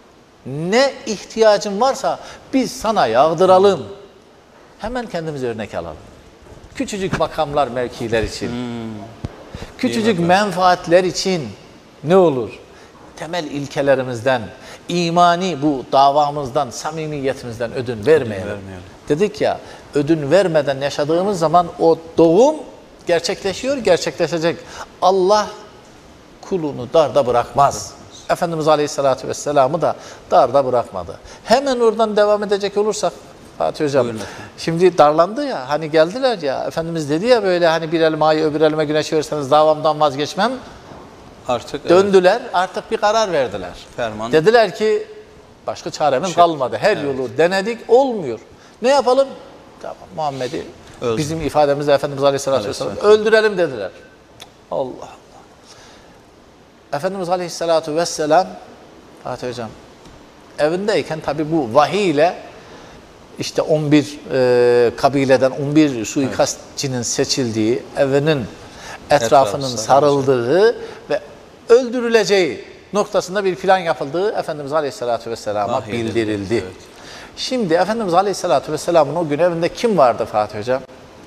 Ne ihtiyacın varsa biz sana yağdıralım. Hemen kendimize örnek alalım. Küçücük makamlar, mevkiler için, hmm. küçücük menfaatler için ne olur? Temel ilkelerimizden, imani bu davamızdan, samimiyetimizden ödün vermeyelim. Vermeyelim. Dedik ya, ödün vermeden yaşadığımız zaman o doğum gerçekleşiyor, gerçekleşecek. Allah kulunu darda bırakmaz. Efendimiz Aleyhisselatü Vesselam'ı da darda bırakmadı. Hemen oradan devam edecek olursak, Fatih Hocam. Buyurun. Şimdi darlandı ya, hani geldiler ya, Efendimiz dedi ya böyle hani bir elime ayı öbür elime güneş verirseniz davamdan vazgeçmem. Artık Döndüler, evet. Artık bir karar verdiler. Ferman. Dediler ki başka çaremiz Şey, kalmadı. Her evet. yolu denedik, olmuyor. Ne yapalım? Tamam, Muhammed'i Öldür. bizim ifademizle Efendimiz Aleyhisselatü Vesselam öldürelim dediler. Allah Allah. Efendimiz Aleyhisselatü Vesselam, Fatih Hocam, evindeyken tabi bu vahiy ile işte on bir e, kabileden on bir suikastçinin seçildiği, evinin etrafının Etrafı sarıldığı ve öldürüleceği noktasında bir plan yapıldığı Efendimiz Aleyhisselatü Vesselam'a Vahiy bildirildi. evet. Şimdi Efendimiz Aleyhisselatü Vesselam'ın o gün evinde kim vardı Fatih Hocam?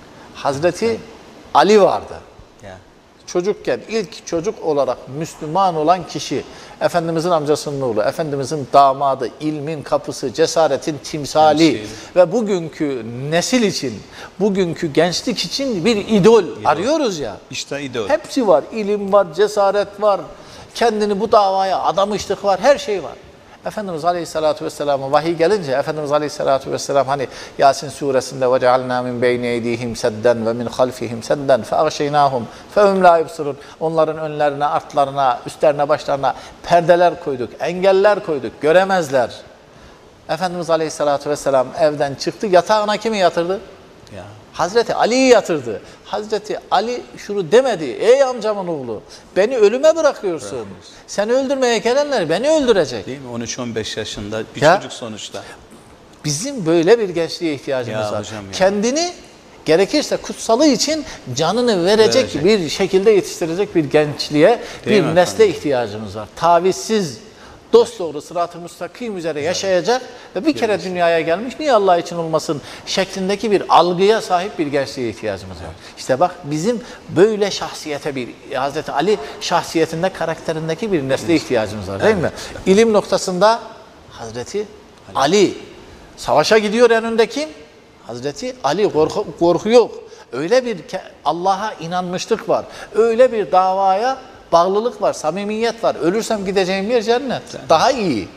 Hazreti Ali vardı. Ya. Çocukken ilk çocuk olarak Müslüman olan kişi, Efendimizin amcasının oğlu, Efendimizin damadı, ilmin kapısı, cesaretin timsali Temsili. ve bugünkü nesil için, bugünkü gençlik için bir idol, arıyoruz ya. İşte idol. Hepsi var. İlim var, cesaret var, kendini bu davaya adamışlık var, her şey var. Efendimiz Aleyhisselatü Vesselam'a vahiy gelince Efendimiz Aleyhisselatü Vesselam hani Yasin suresinde وَجَعَلْنَا مِنْ بَيْنِ اَيْدِيهِمْ سَدًّا وَمِنْ خَلْفِهِمْ سَدًّا فَاَغْشَيْنَاهُمْ فَهُمْ لَا يُبْصِرُونَ. Onların önlerine, artlarına, üstlerine, başlarına perdeler koyduk, engeller koyduk, göremezler. Efendimiz Aleyhisselatü Vesselam evden çıktı, yatağına kimi yatırdı? Ya. Hazreti Ali'yi yatırdı. Hazreti Ali şunu demedi. Ey amcamın oğlu, beni ölüme bırakıyorsun. Bırakıyorsun. Seni öldürmeye gelenler beni öldürecek. Değil mi? on üç on beş yaşında bir Ya, çocuk sonuçta. Bizim böyle bir gençliğe ihtiyacımız Ya var. hocam ya. Kendini gerekirse kutsalı için canını verecek, Verecek. bir şekilde yetiştirecek bir gençliğe, Değil bir mi nesle efendim? ihtiyacımız var. Tavizsiz, dosdoğru sırat-ı müstakim üzere yaşayacak ve bir kere dünyaya gelmiş, niye Allah için olmasın şeklindeki bir algıya sahip bir gençliğe ihtiyacımız var. İşte bak bizim böyle şahsiyete, bir Hazreti Ali şahsiyetinde, karakterindeki bir nesle ihtiyacımız var değil mi? İlim noktasında Hazreti Ali savaşa gidiyor, en önde kim? Hazreti Ali, korku, korku yok. Öyle bir Allah'a inanmışlık var. Öyle bir davaya bağlılık var, samimiyet var. Ölürsem gideceğim yer cennet. Daha iyi.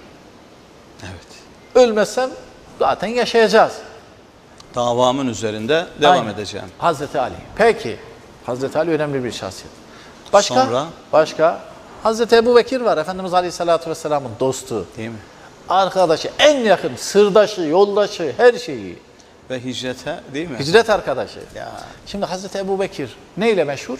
Evet. Ölmezsem zaten yaşayacağız. Davamın üzerinde devam Aynen. edeceğim. Hazreti Ali. Peki. Hazreti Ali önemli bir şahsiyet. Başka? Sonra? Başka? Hazreti Ebu Bekir var. Efendimiz Aleyhisselatü Vesselam'ın dostu. Değil mi? Arkadaşı, en yakın, sırdaşı, yoldaşı, her şeyi. Ve hicrete değil mi? Hicret arkadaşı. Ya. Şimdi Hazreti Ebu Bekir neyle meşhur?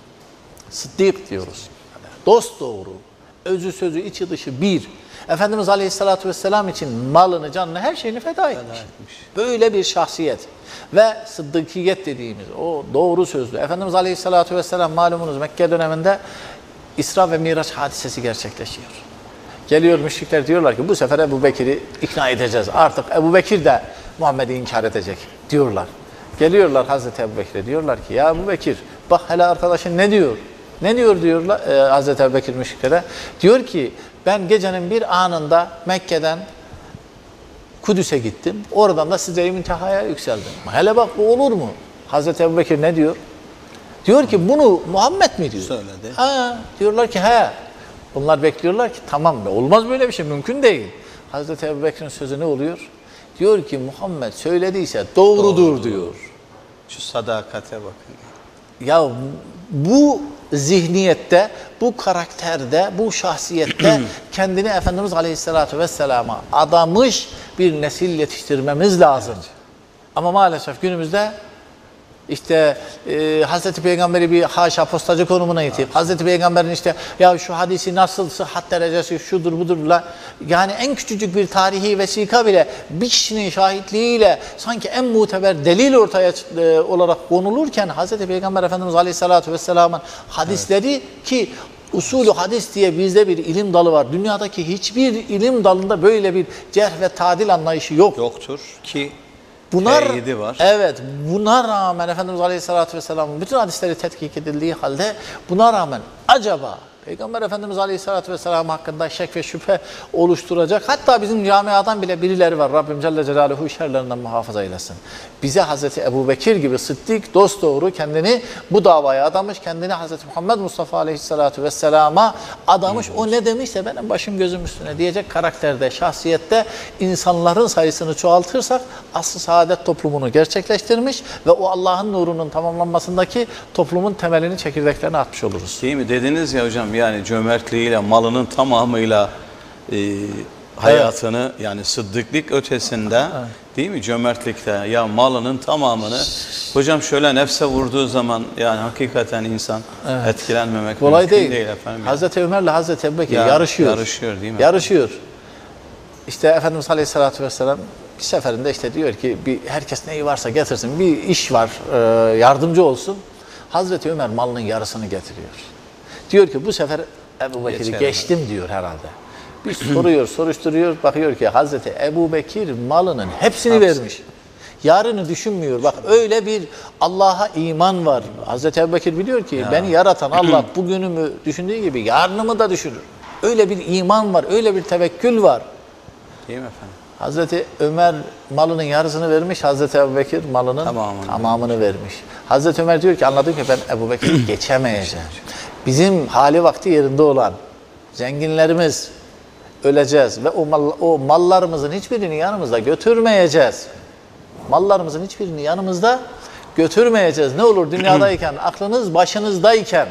Sıddık diyoruz. Dost doğru. Özü sözü içi dışı bir. Efendimiz Aleyhisselatü Vesselam için malını, canını, her şeyini feda etmiş. etmiş. Böyle bir şahsiyet. Ve sıddıkiyet dediğimiz o doğru sözlü. Efendimiz Aleyhisselatü Vesselam malumunuz Mekke döneminde İsra ve Miraç hadisesi gerçekleşiyor. Geliyor müşrikler, diyorlar ki bu sefer Ebu Bekir'i ikna edeceğiz. Artık Ebu Bekir de Muhammed'i inkar edecek diyorlar. Geliyorlar Hazreti Ebu Bekir'e, diyorlar ki ya Ebu Bekir bak hele arkadaşın ne diyor? Ne diyor diyorlar e, Hazreti Ebu Bekir müşriklere? Diyor ki ben gecenin bir anında Mekke'den Kudüs'e gittim. Oradan da size müntehaya yükseldim. Hele bak bu olur mu? Hazreti Ebu Bekir ne diyor? Diyor ki bunu Muhammed mi diyor? Söyledi. Ha, diyorlar ki he. Bunlar bekliyorlar ki tamam be, olmaz böyle bir şey, mümkün değil. Hazreti Ebu Bekir'in sözü ne oluyor? Diyor ki Muhammed söylediyse doğrudur, Doğrudur. diyor. Şu sadakate bakın. Ya bu zihniyette, bu karakterde, bu şahsiyette kendini Efendimiz Aleyhisselatü Vesselam'a adamış bir nesil yetiştirmemiz lazım. Evet. Ama maalesef günümüzde işte e, Hazreti Peygamber'i bir haşa postacı konumuna itip, Hazreti Peygamber'in işte ya şu hadisi nasıl sıhhat derecesi şudur budur la, yani en küçücük bir tarihi vesika bile bir kişinin şahitliğiyle sanki en muteber delil ortaya e, olarak konulurken Hazreti Peygamber Efendimiz Aleyhisselatü Vesselam'ın hadisleri, evet, ki usulü hadis diye bizde bir ilim dalı var. Dünyadaki hiçbir ilim dalında böyle bir cerh ve tadil anlayışı yok. Yoktur ki Buna, var. Evet, buna rağmen Efendimiz Aleyhisselatü Vesselam'ın bütün hadisleri tetkik edildiği halde buna rağmen acaba Peygamber Efendimiz Aleyhisselatü Vesselam hakkında şek ve şüphe oluşturacak. Hatta bizim camiadan bile birileri var. Rabbim Celle Celaluhu şerlerinden muhafaza eylesin. Bize Hazreti Ebubekir gibi sıddık, dosdoğru kendini bu davaya adamış, kendini Hazreti Muhammed Mustafa Aleyhisselatü Vesselam'a adamış. O ne demişse benim başım gözüm üstüne diyecek karakterde, şahsiyette insanların sayısını çoğaltırsak asr-ı saadet toplumunu gerçekleştirmiş ve o Allah'ın nurunun tamamlanmasındaki toplumun temelini, çekirdeklerini atmış oluruz. Değil mi? Dediniz ya hocam, yani cömertliğiyle, malının tamamıyla e, hayatını, evet. yani sıddıklık ötesinde, evet. değil mi? Cömertlikte ya malının tamamını, hocam şöyle nefse vurduğu zaman yani hakikaten insan evet. etkilenmemek kolay mümkün değil. değil efendim. Hazreti Ömer'le Hazreti Ebubekir ya, yarışıyor. Yarışıyor değil mi? Yarışıyor. İşte Efendimiz Aleyhisselatü Vesselam bir seferinde işte diyor ki bir, herkes neyi varsa getirsin, bir iş var, e, yardımcı olsun. Hazreti Ömer malının yarısını getiriyor. Diyor ki bu sefer Ebubekir'i geçtim diyor herhalde. Bir soruyor, soruşturuyor, bakıyor ki Hazreti Ebubekir malının hepsini Hapsi. vermiş. Yarını düşünmüyor. Bak öyle bir Allah'a iman var. Hazreti Ebubekir biliyor ki ya. beni yaratan Allah bugünümü düşündüğü gibi yarınımı da düşünür. Öyle bir iman var, öyle bir tevekkül var. Değil mi efendim? Hazreti Ömer malının yarısını vermiş, Hazreti Ebubekir malının tamamını, tamamını vermiş. Hazreti Ömer diyor ki anladım ki ben Ebubekir'i geçemeyeceğim. Bizim hali vakti yerinde olan zenginlerimiz öleceğiz ve o, mal, o mallarımızın hiçbirini yanımızda götürmeyeceğiz. Mallarımızın hiçbirini yanımızda götürmeyeceğiz. Ne olur dünyadayken, aklınız başınızdayken,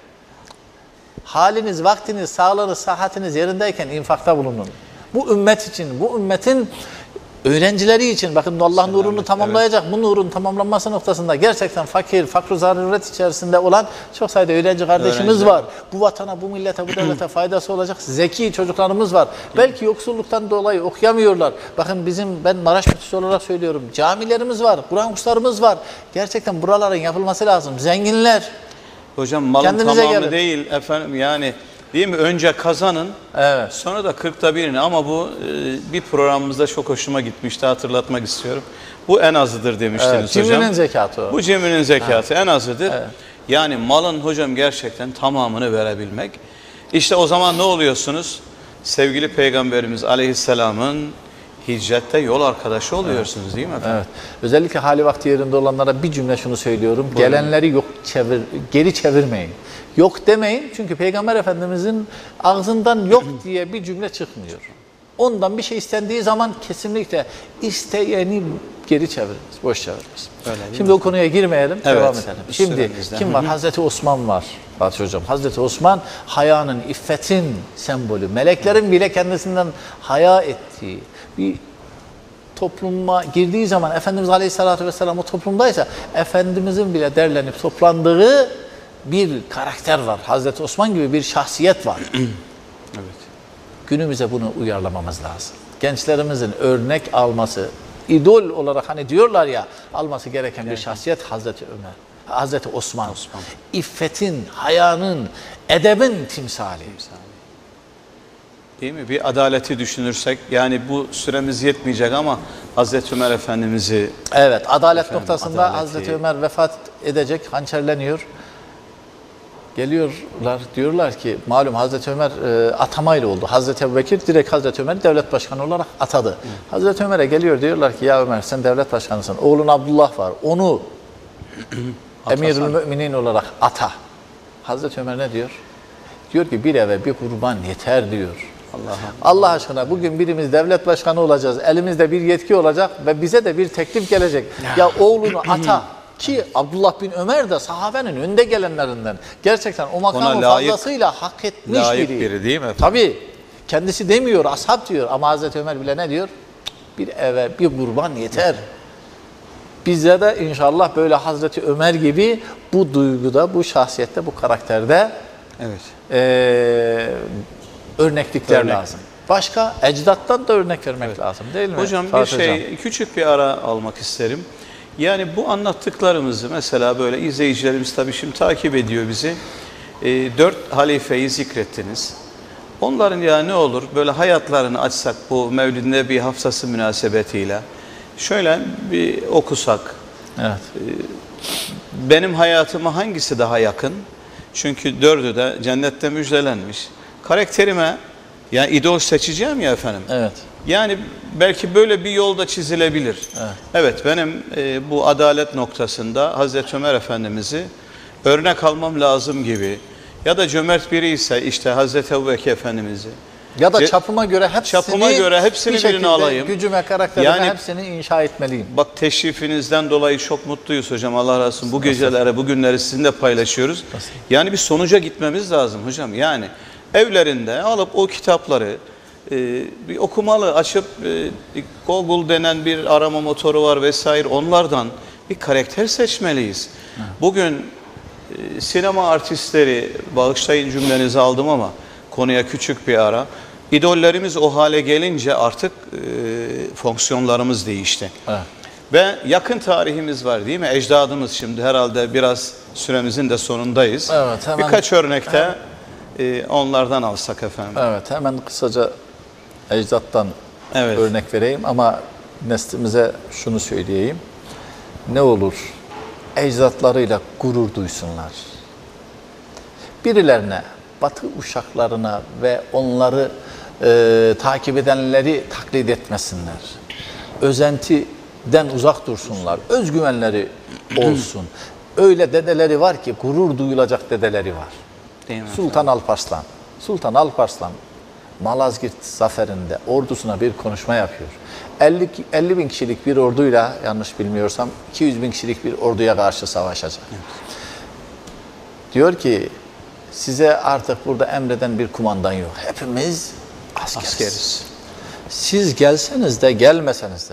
haliniz, vaktiniz, sağlığınız, sıhhatiniz yerindeyken infakta bulunun. Bu ümmet için, bu ümmetin öğrencileri için, bakın Allah nurunu tamamlayacak, evet. bu nurun tamamlanması noktasında gerçekten fakir, fakr-ı zaruret içerisinde olan çok sayıda öğrenci kardeşimiz öğrenci. var. Bu vatana, bu millete, bu devlete faydası olacak zeki çocuklarımız var. Belki yoksulluktan dolayı okuyamıyorlar. Bakın bizim, ben Maraş Müftüsü olarak söylüyorum, camilerimiz var, Kur'an kurslarımız var. Gerçekten buraların yapılması lazım. Zenginler. Hocam malın Kendinize tamamı gelin. değil efendim, yani değil mi? Önce kazanın, evet. sonra da kırkta birini, ama bu e, bir programımızda çok hoşuma gitmişti, hatırlatmak istiyorum. Bu en azıdır demiştiniz evet, hocam. Cimrinin zekatı o. Bu cimrinin zekatı evet. en azıdır. Evet. Yani malın hocam gerçekten tamamını verebilmek. İşte o zaman ne oluyorsunuz? Sevgili Peygamberimiz Aleyhisselam'ın hicrette yol arkadaşı oluyorsunuz evet. değil mi efendim? Evet. Özellikle hali vakti yerinde olanlara bir cümle şunu söylüyorum. Buyurun. Gelenleri yok çevir, geri çevirmeyin. Yok demeyin çünkü Peygamber Efendimizin ağzından yok diye bir cümle çıkmıyor. Ondan bir şey istendiği zaman kesinlikle isteyeni geri çevirmez, boş çevirmez. Öyle, Şimdi mi? o konuya girmeyelim, evet. devam edelim. Şimdi kim var? Hazreti Osman var. Fatih Hocam, Hazreti Osman hayanın, iffetin sembolü. Meleklerin bile kendisinden haya ettiği bir topluma girdiği zaman Efendimiz Aleyhisselatü Vesselam o toplumdaysa Efendimizin bile derlenip toplandığı bir karakter var. Hazreti Osman gibi bir şahsiyet var. Evet. Günümüze bunu uyarlamamız lazım. Gençlerimizin örnek alması, idol olarak hani diyorlar ya, alması gereken evet. bir şahsiyet Hazreti Ömer. Hazreti Osman. Osman. İffetin, hayanın, edebin timsali. timsali. Değil mi? Bir adaleti düşünürsek, yani bu süremiz yetmeyecek ama Hazreti Ömer Efendimiz'i... Evet, adalet efendim, noktasında adaleti... Hazreti Ömer vefat edecek, hançerleniyor. Geliyorlar, diyorlar ki malum Hazreti Ömer e, atamayla oldu. Hazreti Ebubekir direkt Hazreti Ömer devlet başkanı olarak atadı. Hı. Hazreti Ömer'e geliyor, diyorlar ki ya Ömer sen devlet başkanısın. Oğlun Abdullah var. Onu Emirül Müminin olarak ata. Hazreti Ömer ne diyor? Diyor ki bir eve bir kurban yeter diyor. Allah, Allah aşkına bugün birimiz devlet başkanı olacağız. Elimizde bir yetki olacak ve bize de bir teklif gelecek. Ya oğlunu ata. Ki Abdullah bin Ömer de sahabenin önde gelenlerinden. Gerçekten o makamı layık, fazlasıyla hak etmiş layık biri. biri değil mi efendim? Tabii. Kendisi demiyor, ashab diyor. Ama Hazreti Ömer bile ne diyor? Bir eve bir kurban yeter. Bize de inşallah böyle Hazreti Ömer gibi bu duyguda, bu şahsiyette, bu karakterde evet. e, örneklikler Örnek. lazım. Başka ecdattan da örnek vermek evet. lazım değil mi? Hocam Fatih bir şey, hocam. küçük bir ara almak isterim. Yani bu anlattıklarımızı mesela böyle izleyicilerimiz tabii şimdi takip ediyor bizi. E, dört halifeyi zikrettiniz. Onların ya ne olur böyle hayatlarını açsak bu Mevlid-i Nebi haftası münasebetiyle. Şöyle bir okusak. Evet. E, benim hayatıma hangisi daha yakın? Çünkü dördü de cennette müjdelenmiş. Karakterime yani idol seçeceğim ya efendim. Evet. Yani belki böyle bir yolda çizilebilir. Evet, evet benim e, bu adalet noktasında Hazreti Ömer Efendimiz'i örnek almam lazım gibi. Ya da cömert biri ise işte Hazreti Ebubekir Efendimiz'i. Ya da Ce çapıma göre hepsini, çapıma göre hepsini bir şekilde birini alayım. gücüme, karakterime Yani, hepsini inşa etmeliyim. Bak teşrifinizden dolayı çok mutluyuz hocam. Allah razı olsun. Bu geceleri, bu günleri sizinle paylaşıyoruz. Yani bir sonuca gitmemiz lazım hocam. Yani evlerinde alıp o kitapları e, bir okumalı, açıp e, Google denen bir arama motoru var vesaire, onlardan bir karakter seçmeliyiz. Hı. Bugün e, sinema artistleri, bağışlayın cümlenizi aldım ama konuya küçük bir ara. İdollerimiz o hale gelince artık e, fonksiyonlarımız değişti. Evet. Ve yakın tarihimiz var değil mi? Ecdadımız, şimdi herhalde biraz süremizin de sonundayız. Evet, hemen, birkaç örnekte e, onlardan alsak efendim. Evet, hemen kısaca ecdattan evet. örnek vereyim ama neslimize şunu söyleyeyim. Ne olur ecdatlarıyla gurur duysunlar. Birilerine, Batı uşaklarına ve onları e, takip edenleri taklit etmesinler. Özentiden uzak dursunlar. Özgüvenleri olsun. Öyle dedeleri var ki gurur duyulacak dedeleri var. Değil mi Sultan efendim? Alparslan. Sultan Alparslan Malazgirt zaferinde ordusuna bir konuşma yapıyor. elli bin kişilik bir orduyla, yanlış bilmiyorsam iki yüz bin kişilik bir orduya karşı savaşacak. Evet. Diyor ki, size artık burada emreden bir kumandan yok. Hepimiz askeriz. askeriz. Siz gelseniz de gelmeseniz de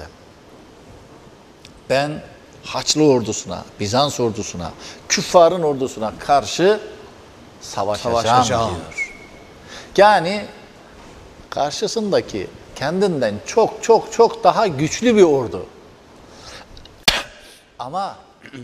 ben Haçlı ordusuna, Bizans ordusuna, küffarın ordusuna karşı savaşacağım, savaşacağım diyor. Yani karşısındaki kendinden çok çok çok daha güçlü bir ordu. Ama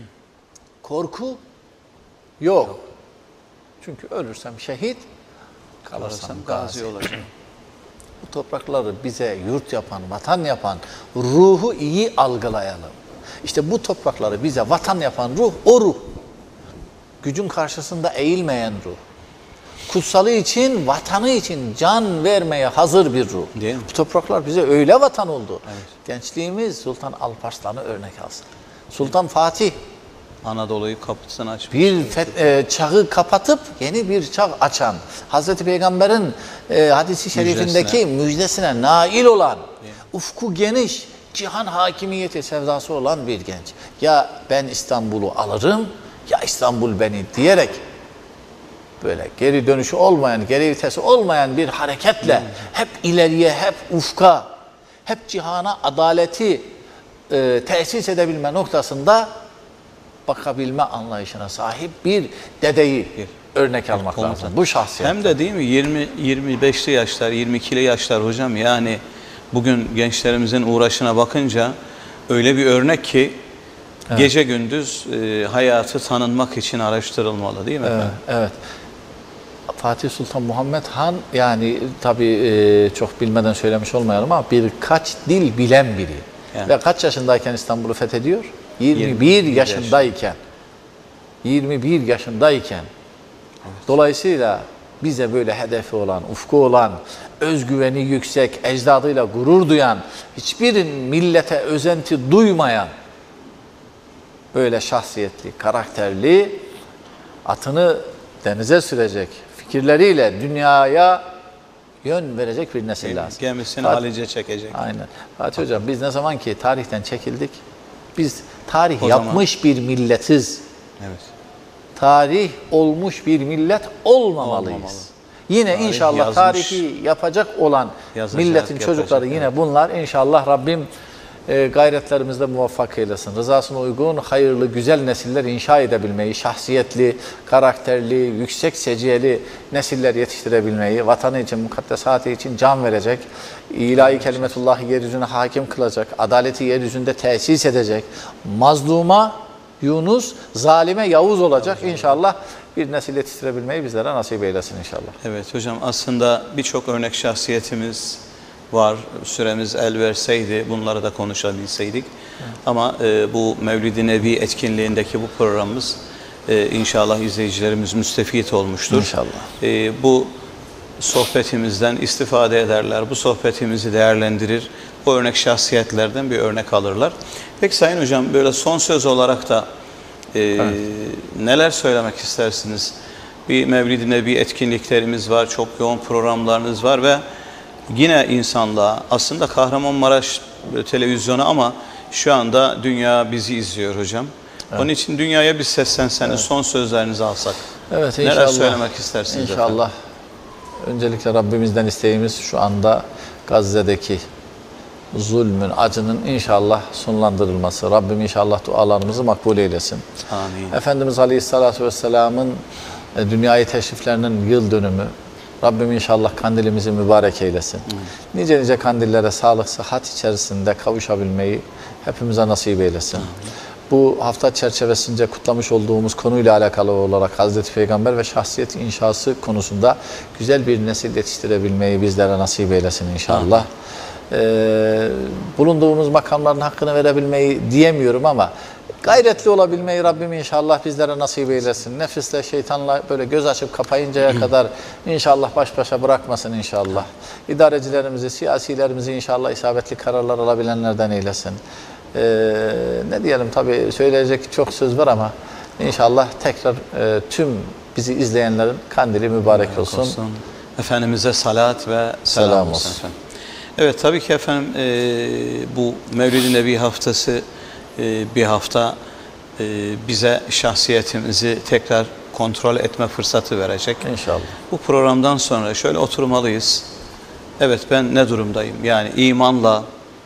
korku yok. yok. Çünkü ölürsem şehit, kalırsam gazi olacağım. Bu toprakları bize yurt yapan, vatan yapan ruhu iyi algılayalım. İşte bu toprakları bize vatan yapan ruh, o ruh. Gücün karşısında eğilmeyen ruh. Kutsalı için, vatanı için can vermeye hazır bir ruh. Değil mi? Bu topraklar bize öyle vatan oldu. Evet. Gençliğimiz Sultan Alparslan'ı örnek alsın. Sultan Fatih Anadolu'yu kapısını açmış. Bir e, çağı kapatıp yeni bir çağ açan, Hazreti Peygamber'in e, hadisi şerifindeki müjdesine, müjdesine nail olan, yeah. ufku geniş, cihan hakimiyeti sevdası olan bir genç. Ya ben İstanbul'u alırım, ya İstanbul beni diyerek böyle geri dönüşü olmayan, geri vitesi olmayan bir hareketle yeah. hep ileriye, hep ufka, hep cihana adaleti e, tesis edebilme noktasında bakabilme anlayışına sahip bir dedeyi bir, örnek bir almak komutan. lazım. Bu şahsiyet. Hem de değil mi yirmi yirmi beşli yaşlar, yirmi ikili yaşlar hocam, yani bugün gençlerimizin uğraşına bakınca öyle bir örnek ki evet. gece gündüz e, hayatı tanınmak için araştırılmalı değil mi evet, efendim? Evet. Fatih Sultan Muhammed Han, yani tabii e, çok bilmeden söylemiş olmayalım ama birkaç dil bilen biri. Yani. Ve kaç yaşındayken İstanbul'u fethediyor? yirmi bir yaşındayken. yirmi bir yaşındayken. Evet. Dolayısıyla bize böyle hedefi olan, ufku olan, özgüveni yüksek, ecdadıyla gurur duyan, hiçbir millete özenti duymayan, böyle şahsiyetli, karakterli, atını denize sürecek, fikirleriyle dünyaya yön verecek bir nesil lazım. Gemisini Halice çekecek. Aynen. Fatih Hocam, biz ne zaman ki tarihten çekildik, biz tarih o yapmış zaman bir milletiz. Evet. Tarih olmuş bir millet olmamalıyız. Olmamalı. Yine tarih inşallah yazmış, tarihi yapacak olan yazacak, milletin çocukları yine evet. bunlar. İnşallah Rabbim e, gayretlerimizde muvaffak eylesin. Rızasına uygun, hayırlı, güzel nesiller inşa edebilmeyi, şahsiyetli, karakterli, yüksek seciyeli nesiller yetiştirebilmeyi, vatanı için, mukaddesatı için can verecek, ilahi kelimetullahı yeryüzüne hakim kılacak, adaleti yeryüzünde tesis edecek, mazluma Yunus, zalime Yavuz olacak inşallah, bir nesil yetiştirebilmeyi bizlere nasip eylesin inşallah. Evet hocam, aslında birçok örnek şahsiyetimiz var. Süremiz el verseydi bunları da konuşabilseydik. Evet. Ama e, bu Mevlid-i Nebi etkinliğindeki bu programımız Ee, inşallah izleyicilerimiz müstefit olmuştur. İnşallah. Ee, bu sohbetimizden istifade ederler, bu sohbetimizi değerlendirir, bu örnek şahsiyetlerden bir örnek alırlar. Peki Sayın Hocam, böyle son söz olarak da e, evet. neler söylemek istersiniz? Bir Mevlid-i Nebi etkinliklerimiz var, çok yoğun programlarınız var ve yine insanlığa, aslında Kahramanmaraş televizyonu ama şu anda dünya bizi izliyor hocam. Evet. Onun için dünyaya bir seslenseniz, evet. son sözlerinizi alsak. Evet, inşallah. Neler söylemek istersiniz İnşallah. Efendim? Öncelikle Rabbimizden isteğimiz şu anda Gazze'deki zulmün, acının inşallah sonlandırılması. Rabbim inşallah dualarımızı makbul eylesin. Amin. Efendimiz Aleyhisselatü Vesselam'ın dünyaya teşriflerinin yıl dönümü. Rabbim inşallah kandilimizi mübarek eylesin. Hı. Nice nice kandillere sağlık, sıhhat içerisinde kavuşabilmeyi hepimize nasip eylesin. Hı. Bu hafta çerçevesince kutlamış olduğumuz konuyla alakalı olarak Hazreti Peygamber ve şahsiyet inşası konusunda güzel bir nesil yetiştirebilmeyi bizlere nasip eylesin inşallah. Ee, bulunduğumuz makamların hakkını verebilmeyi diyemiyorum ama gayretli olabilmeyi Rabbim inşallah bizlere nasip eylesin. Nefisle, şeytanla böyle göz açıp kapayıncaya kadar inşallah baş başa bırakmasın inşallah. İdarecilerimizi, siyasilerimizi inşallah isabetli kararlar alabilenlerden eylesin. Ee, ne diyelim, tabii söyleyecek çok söz var ama inşallah tekrar e, tüm bizi izleyenlerin kandili mübarek olsun. olsun. Efendimiz'e salat ve selam, selam olsun. Efendim. Evet, tabii ki efendim e, bu Mevlid-i Nebi haftası e, bir hafta e, bize şahsiyetimizi tekrar kontrol etme fırsatı verecek. İnşallah. Bu programdan sonra şöyle oturmalıyız. Evet, ben ne durumdayım? Yani imanla,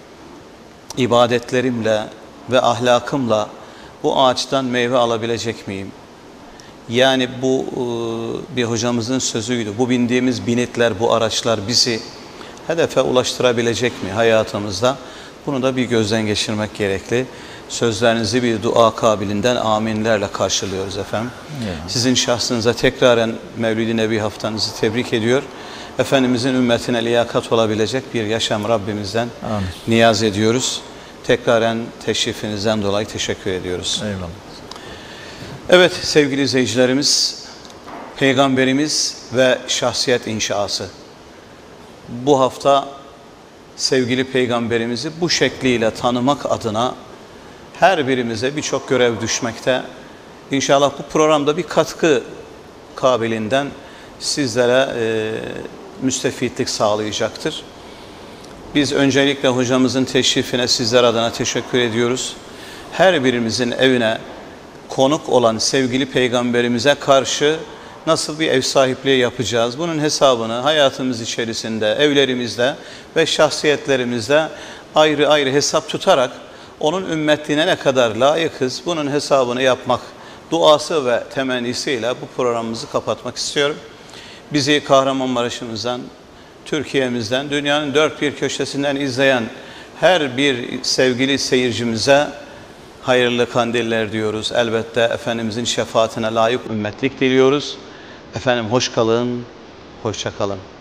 ibadetlerimle ve ahlakımla bu ağaçtan meyve alabilecek miyim? Yani bu bir hocamızın sözüydü. Bu bindiğimiz binitler, bu araçlar bizi hedefe ulaştırabilecek mi hayatımızda? Bunu da bir gözden geçirmek gerekli. Sözlerinizi bir dua kabilinden aminlerle karşılıyoruz efendim. Yeah. Sizin şahsınıza tekraren Mevlid-i Nebi haftanızı tebrik ediyor. Efendimizin ümmetine liyakat olabilecek bir yaşam Rabbimizden Amin. niyaz ediyoruz. Tekraren teşrifinizden dolayı teşekkür ediyoruz. Eyvallah. Evet sevgili izleyicilerimiz, Peygamberimiz ve şahsiyet inşası. Bu hafta sevgili Peygamberimizi bu şekliyle tanımak adına her birimize birçok görev düşmekte. İnşallah bu programda bir katkı kabilinden sizlere e, müstefitlik sağlayacaktır. Biz öncelikle hocamızın teşrifine sizler adına teşekkür ediyoruz. Her birimizin evine konuk olan sevgili Peygamberimize karşı nasıl bir ev sahipliği yapacağız? Bunun hesabını hayatımız içerisinde, evlerimizde ve şahsiyetlerimizde ayrı ayrı hesap tutarak onun ümmetliğine ne kadar layıkız bunun hesabını yapmak duası ve temennisiyle bu programımızı kapatmak istiyorum. Bizi Kahramanmaraş'ımızdan, Türkiye'mizden, dünyanın dört bir köşesinden izleyen her bir sevgili seyircimize hayırlı kandiller diyoruz. Elbette Efendimizin şefaatine layık ümmetlik diliyoruz. Efendim hoş kalın, hoşça kalın.